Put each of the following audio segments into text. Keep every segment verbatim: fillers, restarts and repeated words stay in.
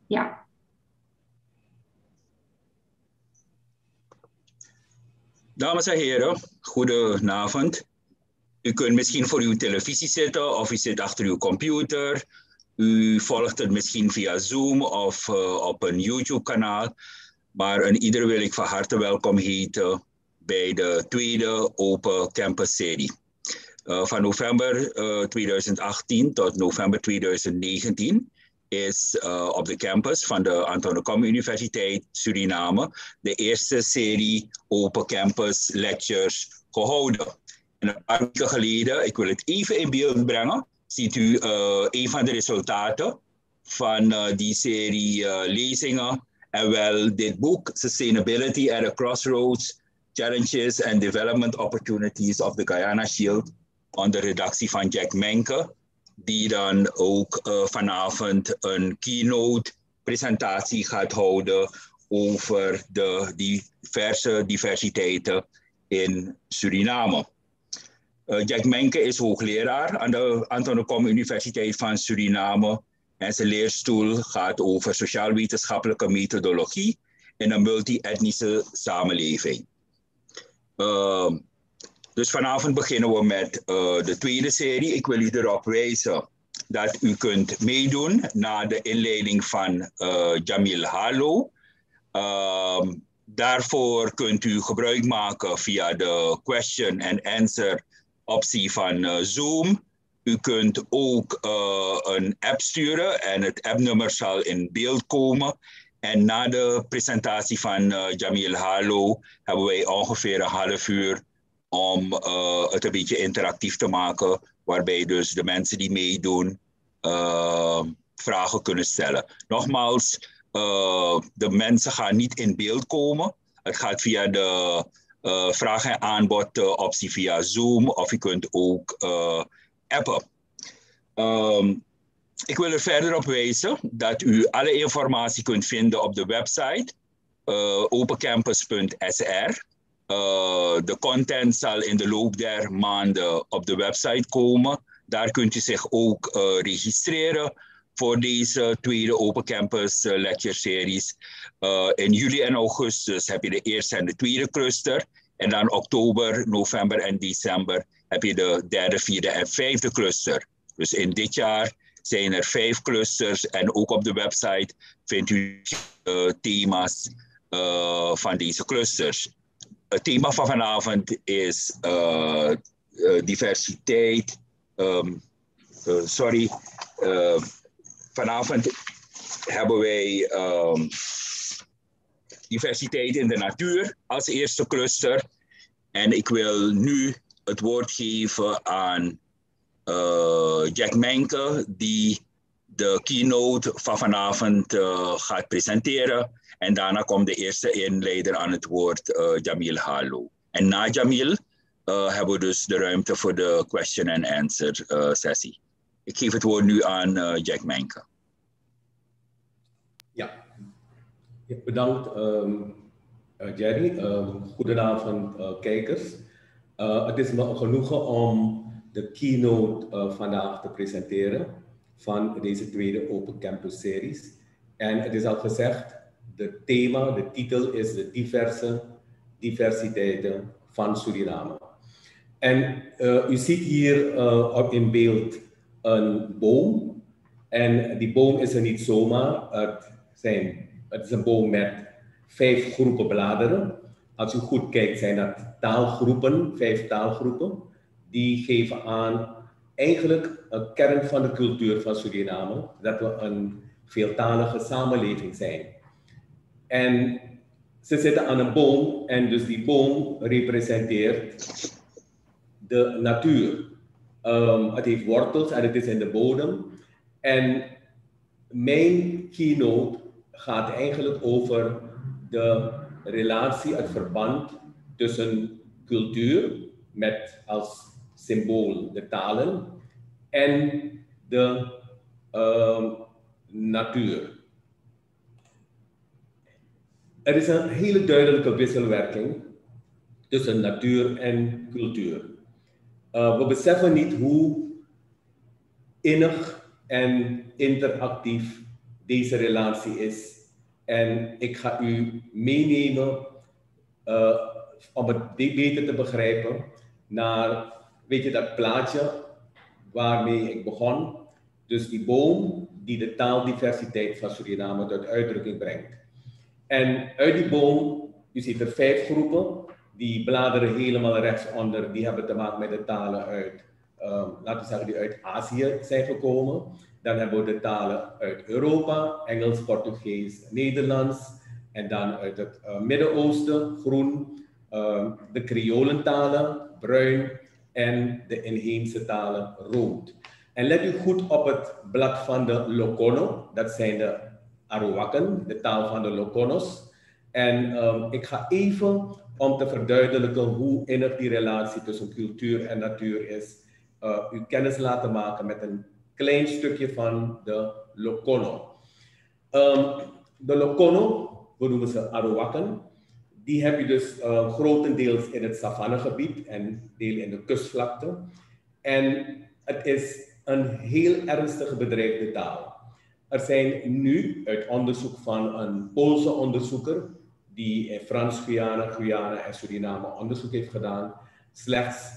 Ja. Dames en heren, goedenavond. U kunt misschien voor uw televisie zitten of u zit achter uw computer. U volgt het misschien via Zoom of uh, op een YouTube-kanaal. Maar een ieder wil ik van harte welkom heten bij de tweede Open Campus-serie. Uh, van november uh, twintig achttien tot november twintig negentien is uh, op de campus van de Anton de Kom Universiteit Suriname de eerste serie Open Campus Lectures gehouden. En een paar weken geleden, ik wil het even in beeld brengen, ziet u uh, een van de resultaten van uh, die serie uh, lezingen. En wel dit boek, Sustainability at a Crossroads, Challenges and Development Opportunities of the Guyana Shield, onder redactie van Jack Menke, die dan ook uh, vanavond een keynote presentatie gaat houden over de diverse diversiteiten in Suriname. Uh, Jack Menke is hoogleraar aan de Anton de Kom Universiteit van Suriname en zijn leerstoel gaat over sociaal-wetenschappelijke methodologie in een multi-etnische samenleving. Uh, Dus vanavond beginnen we met uh, de tweede serie. Ik wil u erop wijzen dat u kunt meedoen na de inleiding van uh, Jamil Halo. Uh, daarvoor kunt u gebruik maken via de question and answer optie van uh, Zoom. U kunt ook uh, een app sturen en het appnummer zal in beeld komen. En na de presentatie van uh, Jamil Halo hebben wij ongeveer een half uur om uh, het een beetje interactief te maken, waarbij dus de mensen die meedoen uh, vragen kunnen stellen. Nogmaals, uh, de mensen gaan niet in beeld komen. Het gaat via de uh, vraag- en aanbod uh, optie via Zoom of je kunt ook uh, appen. Um, ik wil er verder op wijzen dat u alle informatie kunt vinden op de website uh, opencampus punt s r. Uh, de content zal in de loop der maanden op de website komen. Daar kunt u zich ook uh, registreren voor deze tweede Open Campus uh, lecture series. Uh, in juli en augustus heb je de eerste en de tweede cluster. En dan oktober, november en december heb je de derde, vierde en vijfde cluster. Dus in dit jaar zijn er vijf clusters en ook op de website vindt u uh, thema's uh, van deze clusters. Het thema van vanavond is uh, uh, diversiteit. Um, uh, sorry. Uh, vanavond hebben wij um, diversiteit in de natuur als eerste cluster. En ik wil nu het woord geven aan uh, Jack Menke, die de keynote van vanavond uh, gaat presenteren. En daarna komt de eerste inleider aan het woord, uh, Jamil Halo. En na Jamil uh, hebben we dus de ruimte voor de question and answer uh, sessie. Ik geef het woord nu aan uh, Jack Menke. Ja, ja bedankt um, uh, Jerry. Um, goedenavond uh, kijkers. Uh, het is me een genoegen om de keynote uh, vandaag te presenteren van deze tweede Open Campus series. En het is al gezegd, de thema, de titel is de diverse diversiteiten van Suriname. En uh, u ziet hier uh, in beeld een boom. En die boom is er niet zomaar. Het, zijn, het is een boom met vijf groepen bladeren. Als u goed kijkt zijn dat taalgroepen, vijf taalgroepen. Die geven aan eigenlijk een kern van de cultuur van Suriname. Dat we een veeltalige samenleving zijn. En ze zitten aan een boom en dus die boom representeert de natuur. Um, het heeft wortels en het is in de bodem. En mijn keynote gaat eigenlijk over de relatie, het verband tussen cultuur met als symbool de talen en de uh, natuur. Er is een hele duidelijke wisselwerking tussen natuur en cultuur. Uh, we beseffen niet hoe innig en interactief deze relatie is. En ik ga u meenemen uh, om het beter te begrijpen naar, weet je, dat plaatje waarmee ik begon. Dus die boom die de taaldiversiteit van Suriname tot uitdrukking brengt. En uit die boom, u ziet er vijf groepen, die bladeren helemaal rechtsonder, die hebben te maken met de talen uit, um, laten we zeggen, die uit Azië zijn gekomen. Dan hebben we de talen uit Europa, Engels, Portugees, Nederlands. En dan uit het uh, Midden-Oosten, groen, uh, de Creolentalen, bruin en de inheemse talen, rood. En let u goed op het blad van de Lokono, dat zijn de Arawakan, de taal van de Lokonos. En um, ik ga even, om te verduidelijken hoe innig die relatie tussen cultuur en natuur is, uh, u kennis laten maken met een klein stukje van de Lokono. Um, de Lokono, we noemen ze Arawakan, die heb je dus uh, grotendeels in het savannegebied en deel in de kustvlakte. En het is een heel ernstig bedreigde taal. Er zijn nu, uit onderzoek van een Poolse onderzoeker, die in Frans-Guyana, Guyana en Suriname onderzoek heeft gedaan, slechts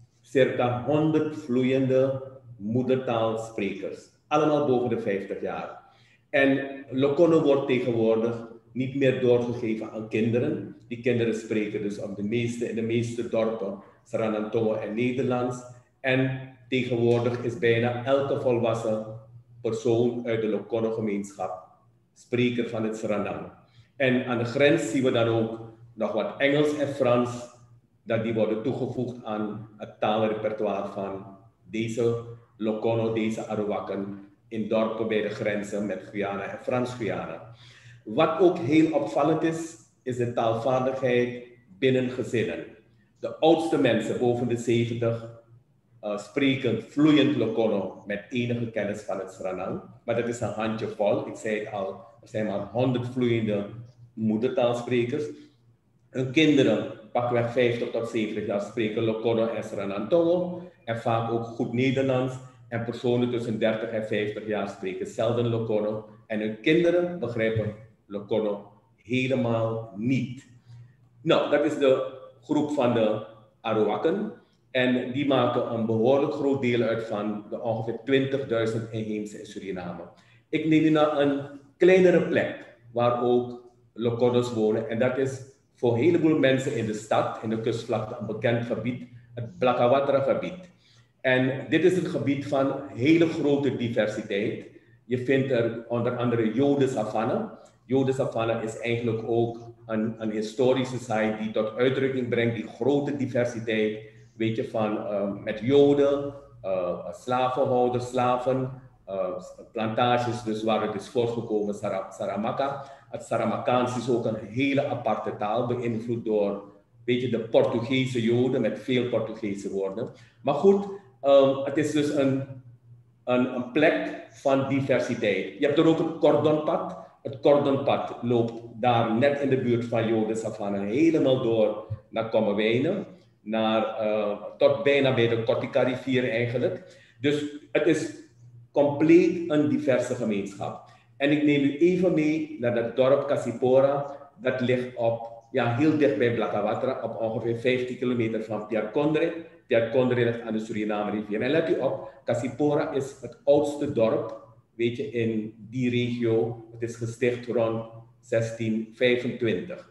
circa honderd vloeiende moedertaalsprekers. Allemaal boven de vijftig jaar. En Lokono wordt tegenwoordig niet meer doorgegeven aan kinderen. Die kinderen spreken dus op de meeste, in de meeste dorpen Sranantongo en Nederlands. En tegenwoordig is bijna elke volwassen persoon uit de Lokono-gemeenschap spreker van het Sranang. En aan de grens zien we dan ook nog wat Engels en Frans, dat die worden toegevoegd aan het taalrepertoire van deze Lokono, deze Arawakan, in dorpen bij de grenzen met Guyana en Frans-Guyana. Wat ook heel opvallend is, is de taalvaardigheid binnen gezinnen. De oudste mensen, boven de zeventig, uh, spreken vloeiend Lokono met enige kennis van het Sranang. Maar dat is een handjevol. Ik zei het al, er zijn maar honderd vloeiende moedertaalsprekers. Hun kinderen, pakweg vijftig tot zeventig jaar, spreken Lokono en Sranantongo. En vaak ook goed Nederlands. En personen tussen dertig en vijftig jaar spreken zelden Lokono. En hun kinderen begrijpen Lokono helemaal niet. Nou, dat is de groep van de Arawakan. En die maken een behoorlijk groot deel uit van de ongeveer twintigduizend inheemse in Suriname. Ik neem nu naar een kleinere plek waar ook Lokonos wonen. En dat is voor een heleboel mensen in de stad, in de kustvlakte, een bekend gebied, het Blakawatra-gebied. En dit is een gebied van hele grote diversiteit. Je vindt er onder andere Jode-savanne. Jode-savanne is eigenlijk ook een, een historische site die tot uitdrukking brengt die grote diversiteit, weet je, van uh, met Joden, uh, slavenhouders, slaven, uh, plantages, dus waar het is voortgekomen, Saramaka. Het Saramakaans is ook een hele aparte taal, beïnvloed door, weet je, de Portugese Joden met veel Portugese woorden. Maar goed, um, het is dus een, een, een plek van diversiteit. Je hebt er ook het Cordonpad. Het Cordonpad loopt daar net in de buurt van Joden-savanne helemaal door naar Kommerwijnen, naar, uh, tot bijna bij de Kotika-rivier eigenlijk. Dus het is compleet een diverse gemeenschap. En ik neem u even mee naar het dorp Kasipora. Dat ligt op, ja, heel dicht bij Blakawatra, op ongeveer vijftien kilometer van Piarkondre. Piarkondre ligt aan de Suriname-rivier. En let u op, Kasipora is het oudste dorp, weet je, in die regio. Het is gesticht rond zestien vijfentwintig.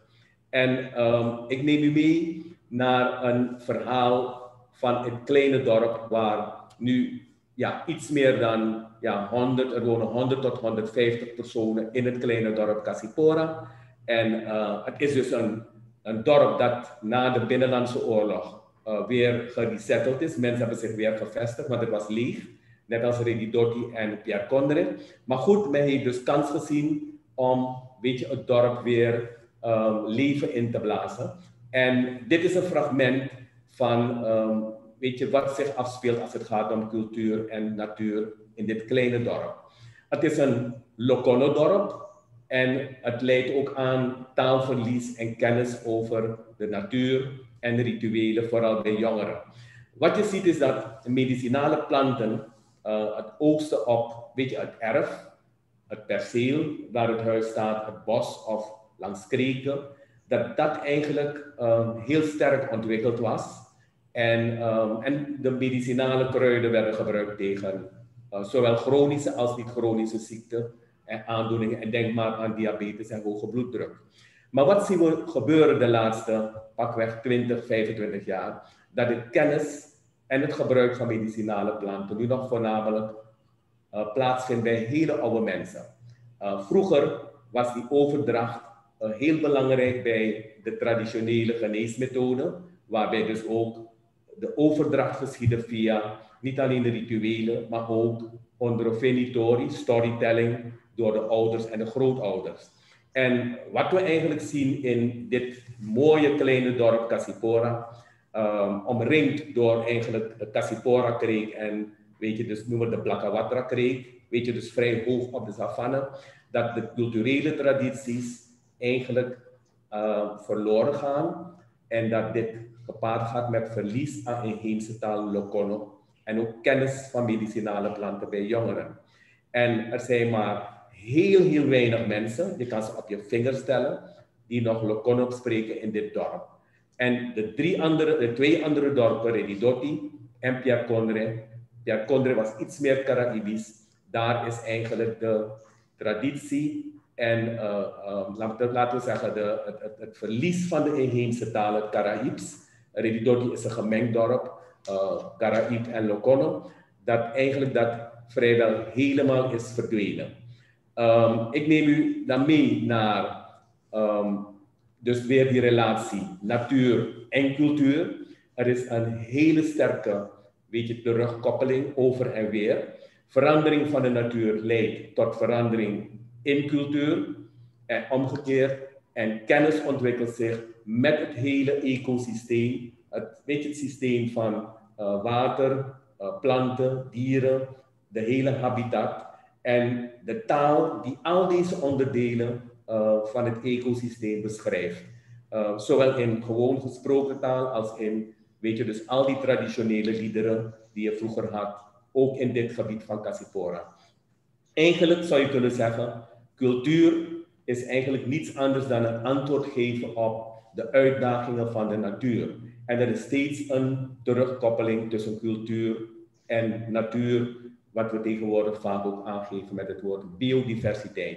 En um, ik neem u mee naar een verhaal van het kleine dorp waar nu, ja, iets meer dan, ja, honderd, er wonen honderd tot honderdvijftig personen in het kleine dorp Kasipora. En uh, het is dus een, een dorp dat na de Binnenlandse Oorlog uh, weer geresetteld is. Mensen hebben zich weer gevestigd, want het was leeg. Net als Redidoti en Piarkondre. Maar goed, men heeft dus kans gezien om, weet je, het dorp weer um, leven in te blazen. En dit is een fragment van, um, weet je, wat zich afspeelt als het gaat om cultuur en natuur in dit kleine dorp. Het is een Lokono-dorp en het leidt ook aan taalverlies en kennis over de natuur en de rituelen, vooral bij jongeren. Wat je ziet is dat medicinale planten, uh, het oogsten op, weet je, het erf, het perceel waar het huis staat, het bos of langs kreken, dat dat eigenlijk um, heel sterk ontwikkeld was. En, um, en de medicinale kruiden werden gebruikt tegen uh, zowel chronische als niet-chronische ziekten en aandoeningen. En denk maar aan diabetes en hoge bloeddruk. Maar wat zien we gebeuren de laatste pakweg twintig, vijfentwintig jaar? Dat de kennis en het gebruik van medicinale planten nu nog voornamelijk uh, plaatsvindt bij hele oude mensen. Uh, vroeger was die overdracht uh, heel belangrijk bij de traditionele geneesmethoden, waarbij dus ook de overdracht geschiedde via niet alleen de rituelen, maar ook onder een venitori, storytelling, door de ouders en de grootouders. En wat we eigenlijk zien in dit mooie kleine dorp Kasipora, um, omringd door eigenlijk de Kasipora-kreek en weet je, dus noemen we de Blakawatra-kreek, weet je, dus vrij hoog op de savanne, dat de culturele tradities eigenlijk uh, verloren gaan en dat dit gepaard gaat met verlies aan inheemse taal Lokono en ook kennis van medicinale planten bij jongeren. En er zijn maar heel, heel weinig mensen, je kan ze op je vingers tellen, die nog Lokono spreken in dit dorp. En de, drie andere, de twee andere dorpen, Redidoti en Pierre Condré, Pierre Condré was iets meer Caraïbisch, daar is eigenlijk de traditie en uh, uh, laten we zeggen de, het, het, het verlies van de inheemse taal, het Caraïbs. Redidoti is een gemengd dorp, uh, Caraïb en Lokono, dat eigenlijk dat vrijwel helemaal is verdwenen. Um, ik neem u dan mee naar um, dus weer die relatie natuur en cultuur. Er is een hele sterke, weet je, terugkoppeling over en weer. Verandering van de natuur leidt tot verandering in cultuur en omgekeerd. En kennis ontwikkelt zich met het hele ecosysteem, het, weet je, het systeem van uh, water, uh, planten, dieren, de hele habitat. En de taal die al deze onderdelen uh, van het ecosysteem beschrijft. Uh, zowel in gewoon gesproken taal als in, weet je, dus al die traditionele liederen die je vroeger had, ook in dit gebied van Kasipora. Eigenlijk zou je kunnen zeggen, cultuur is eigenlijk niets anders dan een antwoord geven op de uitdagingen van de natuur. En er is steeds een terugkoppeling tussen cultuur en natuur, wat we tegenwoordig vaak ook aangeven met het woord biodiversiteit.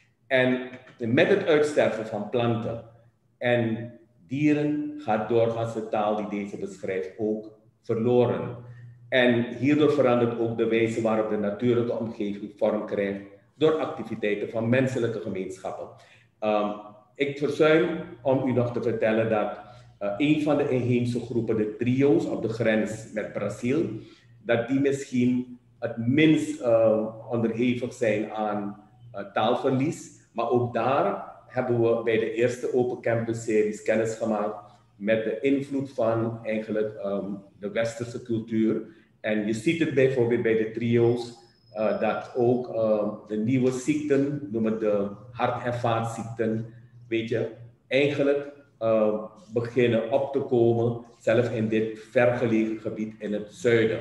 En met het uitsterven van planten en dieren gaat doorgaans de taal die deze beschrijft ook verloren. En hierdoor verandert ook de wijze waarop de natuurlijke omgeving vorm krijgt door activiteiten van menselijke gemeenschappen. Um, ik verzuim om u nog te vertellen dat uh, een van de inheemse groepen, de trio's op de grens met Brazil, dat die misschien het minst uh, onderhevig zijn aan uh, taalverlies. Maar ook daar hebben we bij de eerste Open Campus series kennis gemaakt met de invloed van eigenlijk um, de westerse cultuur. En je ziet het bijvoorbeeld bij de trio's, uh, dat ook uh, de nieuwe ziekten, noemen de hart- en vaatziekten, weet je, eigenlijk uh, beginnen op te komen, zelfs in dit vergelegen gebied in het zuiden.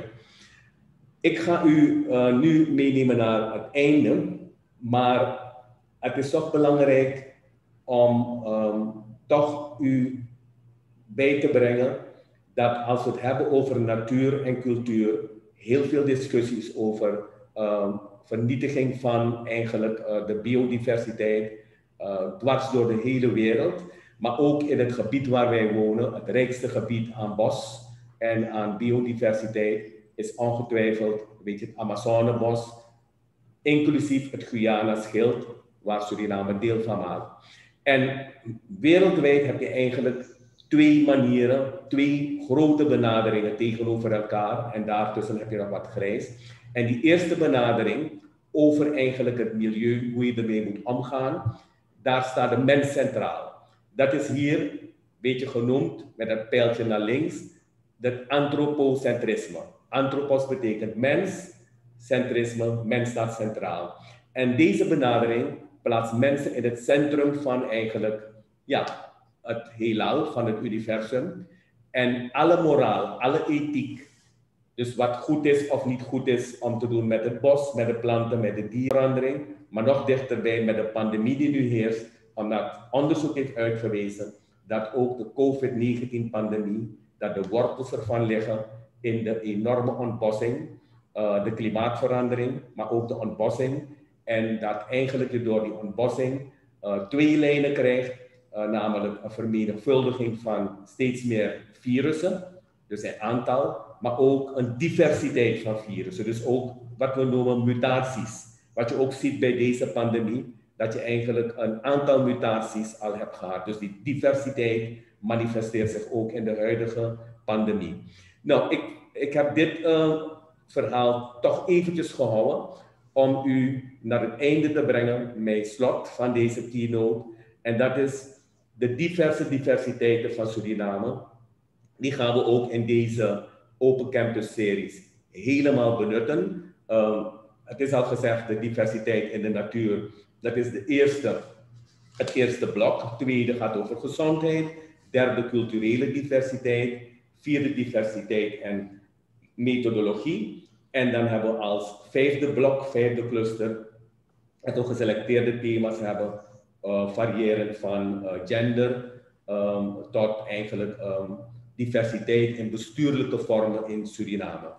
Ik ga u uh, nu meenemen naar het einde, maar het is toch belangrijk om um, toch u bij te brengen dat als we het hebben over natuur en cultuur, heel veel discussies over um, vernietiging van eigenlijk uh, de biodiversiteit uh, dwars door de hele wereld, maar ook in het gebied waar wij wonen, het rijkste gebied aan bos en aan biodiversiteit, is ongetwijfeld, weet je, het Amazonebos, inclusief het Guyana-schild, waar Suriname deel van maakt. En wereldwijd heb je eigenlijk twee manieren, twee grote benaderingen tegenover elkaar. En daartussen heb je nog wat grijs. En die eerste benadering over eigenlijk het milieu, hoe je ermee moet omgaan, daar staat de mens centraal. Dat is hier een beetje genoemd, met een pijltje naar links, het antropocentrisme. Anthropos betekent mens, centrisme, mens staat centraal. En deze benadering plaatst mensen in het centrum van eigenlijk, ja, het heelal, van het universum. En alle moraal, alle ethiek Dus wat goed is of niet goed is om te doen met het bos, met de planten, met de dierverandering. Maar nog dichterbij met de pandemie die nu heerst. Omdat onderzoek heeft uitgewezen dat ook de COVID negentien pandemie, dat de wortels ervan liggen in de enorme ontbossing, uh, de klimaatverandering, maar ook de ontbossing. En dat eigenlijk je door die ontbossing uh, twee lijnen krijgt, uh, namelijk een vermenigvuldiging van steeds meer virussen, dus een aantal, maar ook een diversiteit van virussen. Dus ook wat we noemen mutaties. Wat je ook ziet bij deze pandemie, dat je eigenlijk een aantal mutaties al hebt gehad. Dus die diversiteit manifesteert zich ook in de huidige pandemie. Nou, ik, ik heb dit uh, verhaal toch eventjes gehouden om u naar het einde te brengen, mijn slot van deze keynote. En dat is de diverse diversiteiten van Suriname. Die gaan we ook in deze Open Campus series helemaal benutten. Uh, het is al gezegd, de diversiteit in de natuur. Dat is de eerste, het eerste blok. Het tweede gaat over gezondheid. Derde, culturele diversiteit. Vierde, diversiteit en methodologie. En dan hebben we als vijfde blok, vijfde cluster, het ook geselecteerde thema's hebben. Uh, variëren van uh, gender um, tot eigenlijk um, diversiteit in bestuurlijke vormen in Suriname.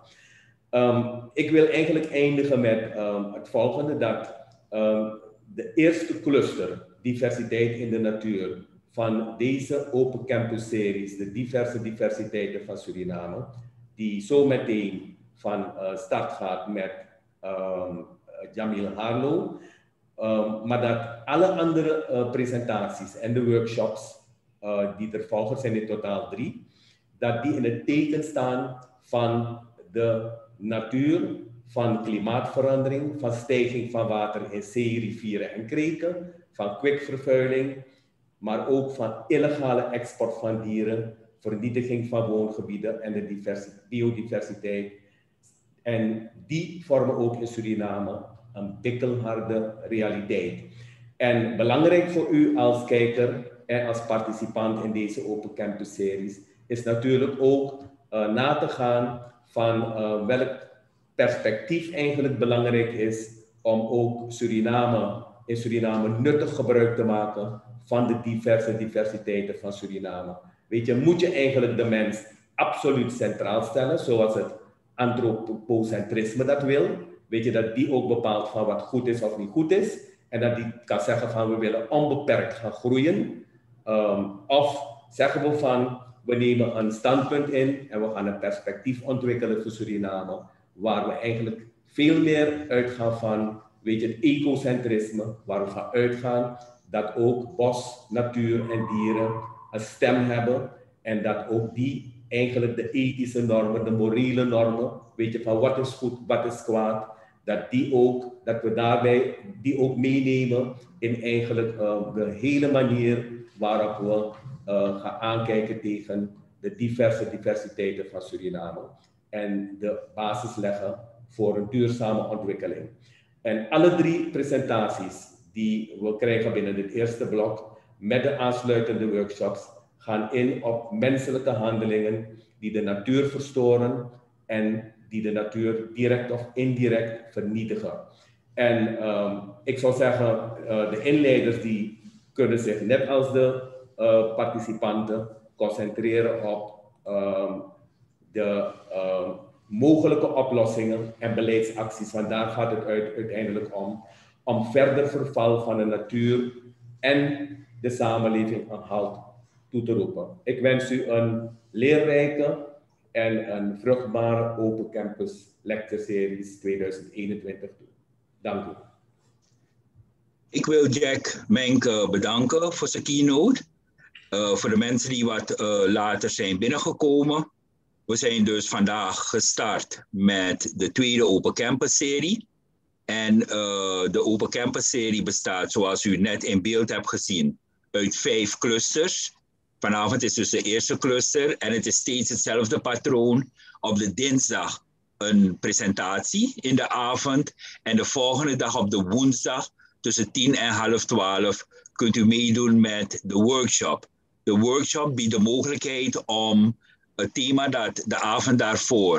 Um, ik wil eigenlijk eindigen met um, het volgende, dat um, de eerste cluster, diversiteit in de natuur, van deze Open Campus series, de diverse diversiteiten van Suriname, die zo meteen van uh, start gaat met um, Jamil Harlo, um, maar dat alle andere uh, presentaties en de workshops, uh, die er volgen, zijn in totaal drie, dat die in het teken staan van de natuur, van klimaatverandering, van stijging van water in zee, rivieren en kreken, van kwikvervuiling, maar ook van illegale export van dieren, vernietiging van woongebieden en de biodiversiteit. En die vormen ook in Suriname een bikkelharde realiteit. En belangrijk voor u als kijker en als participant in deze Open Campus series is natuurlijk ook uh, na te gaan van uh, welk perspectief eigenlijk belangrijk is om ook Suriname, in Suriname nuttig gebruik te maken van de diverse diversiteiten van Suriname. Weet je, moet je eigenlijk de mens absoluut centraal stellen, zoals het antropocentrisme dat wil. Weet je, dat die ook bepaalt van wat goed is of niet goed is. En dat die kan zeggen van we willen onbeperkt gaan groeien. Um, of zeggen we van we nemen een standpunt in en we gaan een perspectief ontwikkelen voor Suriname, waar we eigenlijk veel meer uitgaan van, weet je, het ecocentrisme, waar we gaan uitgaan dat ook bos, natuur en dieren een stem hebben en dat ook die eigenlijk de ethische normen, de morele normen, weet je, van wat is goed, wat is kwaad, dat die ook, dat we daarbij die ook meenemen in eigenlijk uh, de hele manier waarop we uh, gaan aankijken tegen de diverse diversiteiten van Suriname en de basis leggen voor een duurzame ontwikkeling. En alle drie presentaties die we krijgen binnen dit eerste blok met de aansluitende workshops gaan in op menselijke handelingen die de natuur verstoren en die de natuur direct of indirect vernietigen. En um, ik zou zeggen, uh, de inleiders die kunnen zich net als de uh, participanten concentreren op um, de uh, mogelijke oplossingen en beleidsacties. Want daar gaat het uit, uiteindelijk om, om verder verval van de natuur en de samenleving een halt toe te roepen. Ik wens u een leerrijke en een vruchtbare Open Campus Lecture Series tweeduizend eenentwintig toe. Dank u. Ik wil Jack Menke bedanken voor zijn keynote. Uh, voor de mensen die wat uh, later zijn binnengekomen. We zijn dus vandaag gestart met de tweede Open Campus serie. En uh, de Open Campus serie bestaat, zoals u net in beeld hebt gezien, uit vijf clusters. Vanavond is dus de eerste cluster en het is steeds hetzelfde patroon. Op de dinsdag een presentatie in de avond en de volgende dag op de woensdag tussen tien en half twaalf kunt u meedoen met de workshop. De workshop biedt de mogelijkheid om het thema dat de avond daarvoor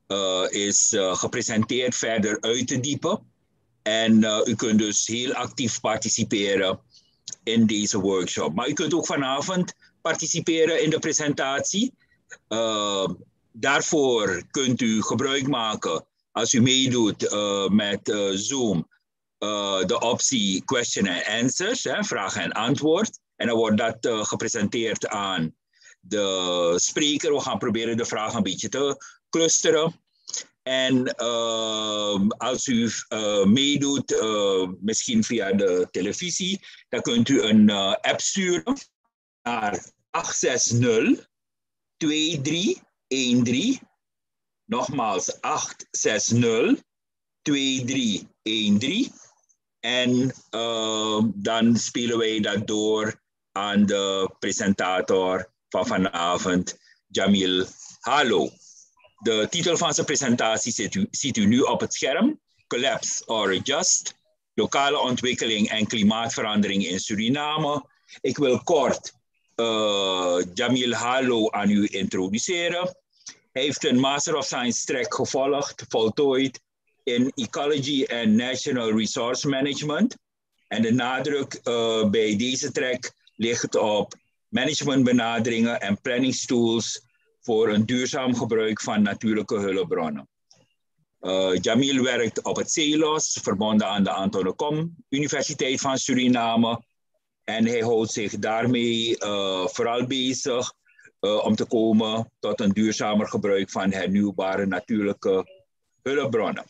uh, is uh, gepresenteerd verder uit te diepen. En uh, u kunt dus heel actief participeren in deze workshop. Maar u kunt ook vanavond participeren in de presentatie. Uh, daarvoor kunt u gebruik maken, als u meedoet uh, met uh, Zoom, uh, de optie question and answers, hè, vraag en antwoord. En dan wordt dat uh, gepresenteerd aan de spreker. We gaan proberen de vraag een beetje te clusteren. En uh, als u uh, meedoet, uh, misschien via de televisie, dan kunt u een uh, app sturen naar acht zes nul twee drie een drie. Nogmaals, acht zes nul twee drie een drie. En uh, dan spelen wij dat door aan de presentator van vanavond, Jamil Halo. De titel van zijn presentatie ziet u, ziet u nu op het scherm. Collapse or Adjust. Lokale ontwikkeling en klimaatverandering in Suriname. Ik wil kort uh, Jamil Halo aan u introduceren. Hij heeft een Master of Science track gevolgd, voltooid in Ecology and National Resource Management. En de nadruk uh, bij deze track ligt op managementbenaderingen en planningstools voor een duurzaam gebruik van natuurlijke hulpbronnen. Uh, Jamil werkt op het C E L O S, verbonden aan de Anton de Kom Universiteit van Suriname. En hij houdt zich daarmee uh, vooral bezig uh, om te komen tot een duurzamer gebruik van hernieuwbare natuurlijke hulpbronnen.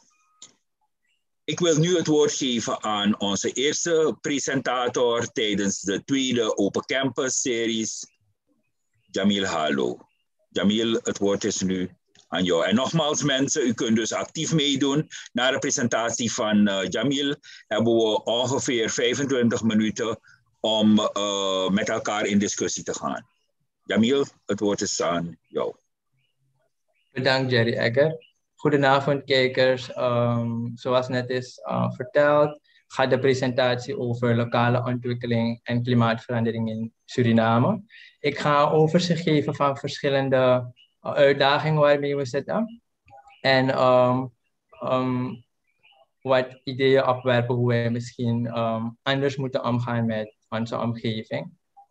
Ik wil nu het woord geven aan onze eerste presentator tijdens de tweede Open Campus series, Jamil Halo. Jamil, het woord is nu aan jou. En nogmaals mensen, u kunt dus actief meedoen. Na de presentatie van uh, Jamil hebben we ongeveer vijfentwintig minuten om uh, met elkaar in discussie te gaan. Jamil, het woord is aan jou. Bedankt Jerry Egger. Goedenavond kijkers. Um, zoals net is uh, verteld, gaat de presentatie over lokale ontwikkeling en klimaatverandering in Suriname. Ik ga een overzicht geven van verschillende uh, uitdagingen waarmee we zitten. En um, um, wat ideeën opwerpen hoe wij misschien um, anders moeten omgaan met onze omgeving.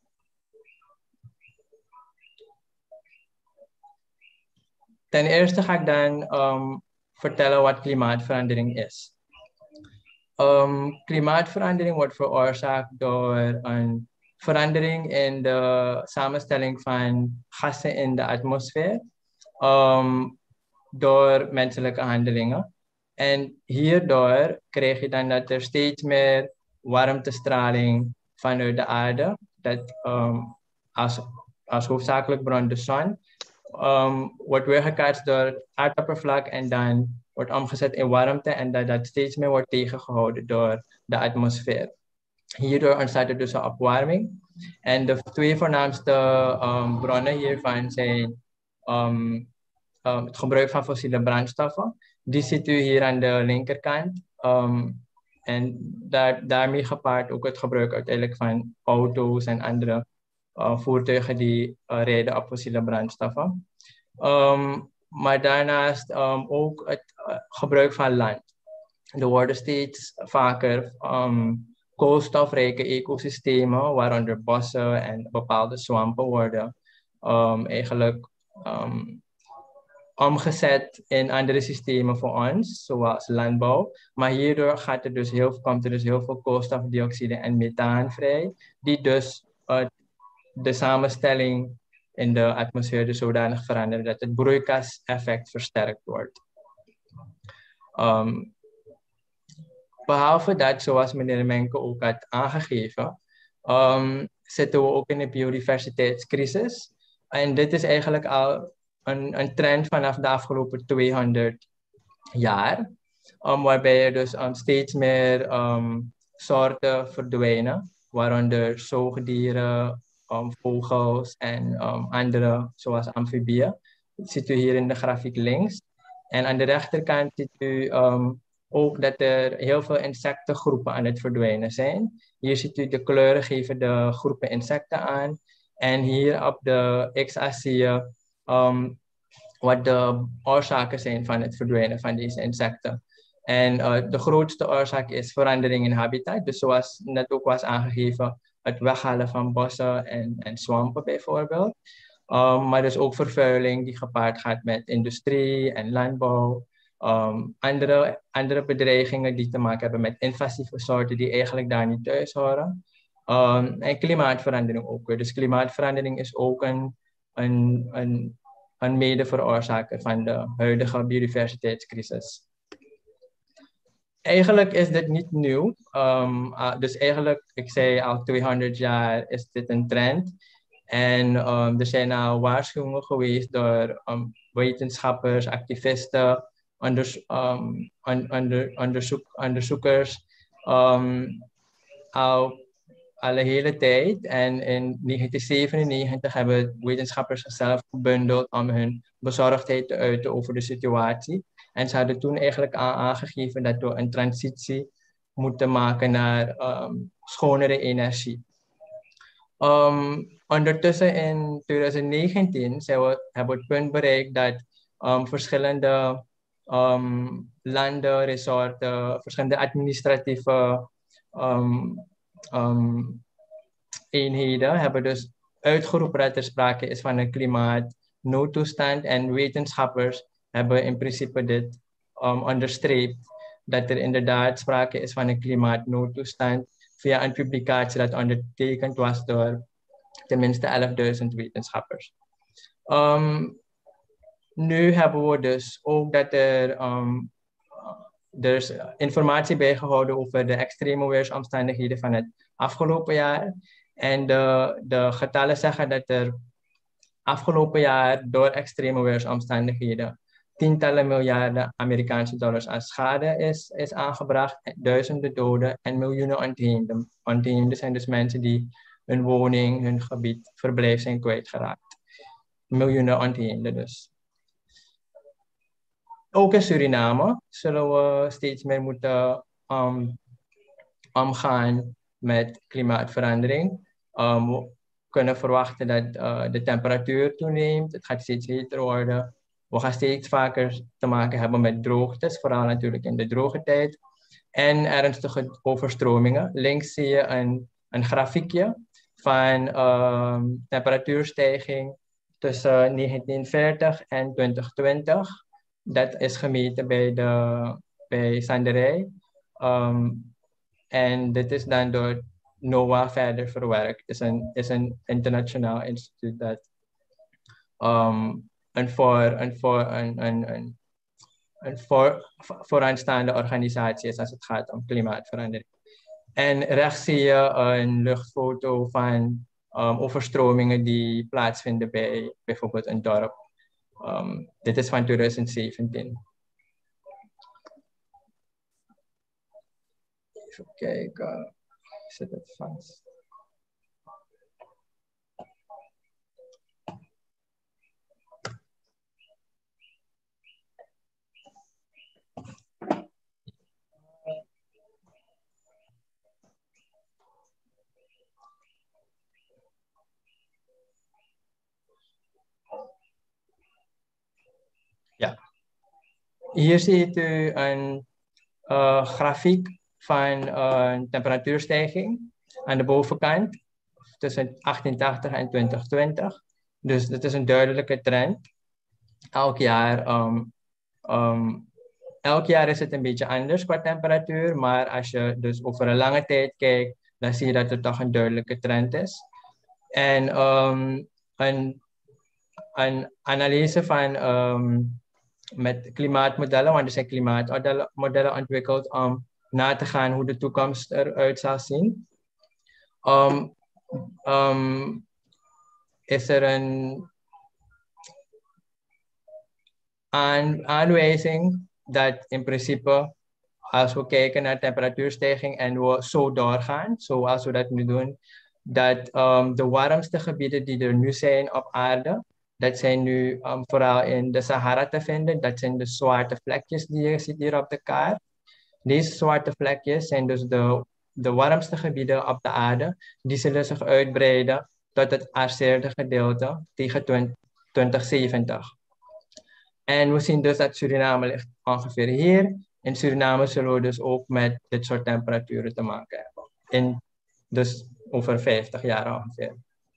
Ten eerste ga ik dan um, vertellen wat klimaatverandering is. Um, klimaatverandering wordt veroorzaakt door een verandering in de samenstelling van gassen in de atmosfeer um, door menselijke handelingen. En hierdoor krijg je dan dat er steeds meer warmtestraling vanuit de aarde, dat um, als, als hoofdzakelijk bron de zon, Um, wordt weergekaatst door het aardoppervlak en dan wordt omgezet in warmte en dat dat steeds meer wordt tegengehouden door de atmosfeer. Hierdoor ontstaat er dus een opwarming. En de twee voornaamste um, bronnen hiervan zijn um, um, het gebruik van fossiele brandstoffen. Die ziet u hier aan de linkerkant. Um, en daar, daarmee gepaard ook het gebruik uiteindelijk van auto's en andere Uh, voertuigen die uh, rijden op fossiele brandstoffen. Um, maar daarnaast um, ook het uh, gebruik van land. Er worden steeds vaker um, koolstofrijke ecosystemen, waaronder bossen en bepaalde zwampen, worden um, eigenlijk um, omgezet in andere systemen voor ons, zoals landbouw. Maar hierdoor gaat er dus heel, komt er dus heel veel koolstofdioxide en methaan vrij, die dus uh, de samenstelling in de atmosfeer dus zodanig veranderen dat het broeikaseffect versterkt wordt. Um, behalve dat, zoals meneer Menke ook had aangegeven, um, zitten we ook in een biodiversiteitscrisis. En dit is eigenlijk al een, een trend vanaf de afgelopen tweehonderd jaar, um, waarbij er dus um, steeds meer um, soorten verdwijnen, waaronder zoogdieren, Um, vogels en um, andere, zoals amfibieën. Dat ziet u hier in de grafiek links. En aan de rechterkant ziet u um, ook dat er heel veel insectengroepen aan het verdwijnen zijn. Hier ziet u de kleuren geven de groepen insecten aan. En hier op de x-as zie je um, wat de oorzaken zijn van het verdwijnen van deze insecten. En uh, de grootste oorzaak is verandering in habitat. Dus zoals net ook was aangegeven, het weghalen van bossen en, en swampen bijvoorbeeld. Um, maar dus ook vervuiling die gepaard gaat met industrie en landbouw. Um, andere, andere bedreigingen die te maken hebben met invasieve soorten die eigenlijk daar niet thuis horen. Um, en klimaatverandering ook weer. Dus klimaatverandering is ook een, een, een, een mede veroorzaker van de huidige biodiversiteitscrisis. Eigenlijk is dit niet nieuw. Um, uh, dus eigenlijk, ik zei al tweehonderd jaar is dit een trend. En um, er zijn al waarschuwingen geweest door um, wetenschappers, activisten, onders, um, on, onder, onderzoek, onderzoekers um, al, al een hele tijd. En in negentien zevenennegentig hebben wetenschappers zichzelf gebundeld om hun bezorgdheid te uiten over de situatie. En ze hadden toen eigenlijk al aangegeven dat we een transitie moeten maken naar um, schonere energie. Um, ondertussen in twintig negentien zijn we, hebben we het punt bereikt dat um, verschillende um, landen, resorten, verschillende administratieve um, um, eenheden hebben dus uitgeroepen dat er sprake is van een klimaatnoodtoestand en wetenschappers hebben in principe dit um, onderstreept dat er inderdaad sprake is van een klimaatnoodtoestand via een publicatie dat ondertekend was door tenminste elfduizend wetenschappers. Um, nu hebben we dus ook dat er, um, er is informatie bijgehouden over de extreme weersomstandigheden van het afgelopen jaar. En de, de getallen zeggen dat er afgelopen jaar door extreme weersomstandigheden tientallen miljarden Amerikaanse dollars aan schade is, is aangebracht, duizenden doden en miljoenen ontheemden. Ontheemden zijn dus mensen die hun woning, hun gebied, verblijf zijn kwijtgeraakt. Miljoenen ontheemden dus. Ook in Suriname zullen we steeds meer moeten um, omgaan met klimaatverandering. Um, we kunnen verwachten dat uh, de temperatuur toeneemt, het gaat steeds heter worden. We gaan steeds vaker te maken hebben met droogtes, vooral natuurlijk in de droge tijd. En ernstige overstromingen. Links zie je een, een grafiekje van um, temperatuurstijging tussen negentien veertig en twintig twintig. Dat is gemeten bij, de, bij Sanderij. Um, en dit is dan door NOAA verder verwerkt. Het is een, is een internationaal instituut dat um, een, voor, een, voor, een, een, een, een voor, vooraanstaande organisatie is als het gaat om klimaatverandering. En rechts zie je een luchtfoto van um, overstromingen die plaatsvinden bij bijvoorbeeld een dorp. Um, dit is van twintig zeventien. Even kijken. Zit het vast? Ja. Hier ziet u een uh, grafiek van uh, temperatuurstijging aan de bovenkant tussen achttien tachtig en twintig twintig. Dus dat is een duidelijke trend. Elk jaar, um, um, elk jaar is het een beetje anders qua temperatuur, maar als je dus over een lange tijd kijkt, dan zie je dat er toch een duidelijke trend is. En um, een, een analyse van um, met klimaatmodellen, want er zijn klimaatmodellen ontwikkeld om na te gaan hoe de toekomst eruit zal zien. Um, um, is er een aan, aanwijzing dat in principe, als we kijken naar temperatuurstijging en we zo doorgaan, zoals we dat nu doen, dat um, de warmste gebieden die er nu zijn op aarde, dat zijn nu um, vooral in de Sahara te vinden. Dat zijn de zwarte vlekjes die je ziet hier op de kaart. Deze zwarte vlekjes zijn dus de, de warmste gebieden op de aarde. Die zullen zich uitbreiden tot het aardse gedeelte tegen twintig zeventig. En we zien dus dat Suriname ligt ongeveer hier. In Suriname zullen we dus ook met dit soort temperaturen te maken hebben. In, dus over vijftig jaar ongeveer.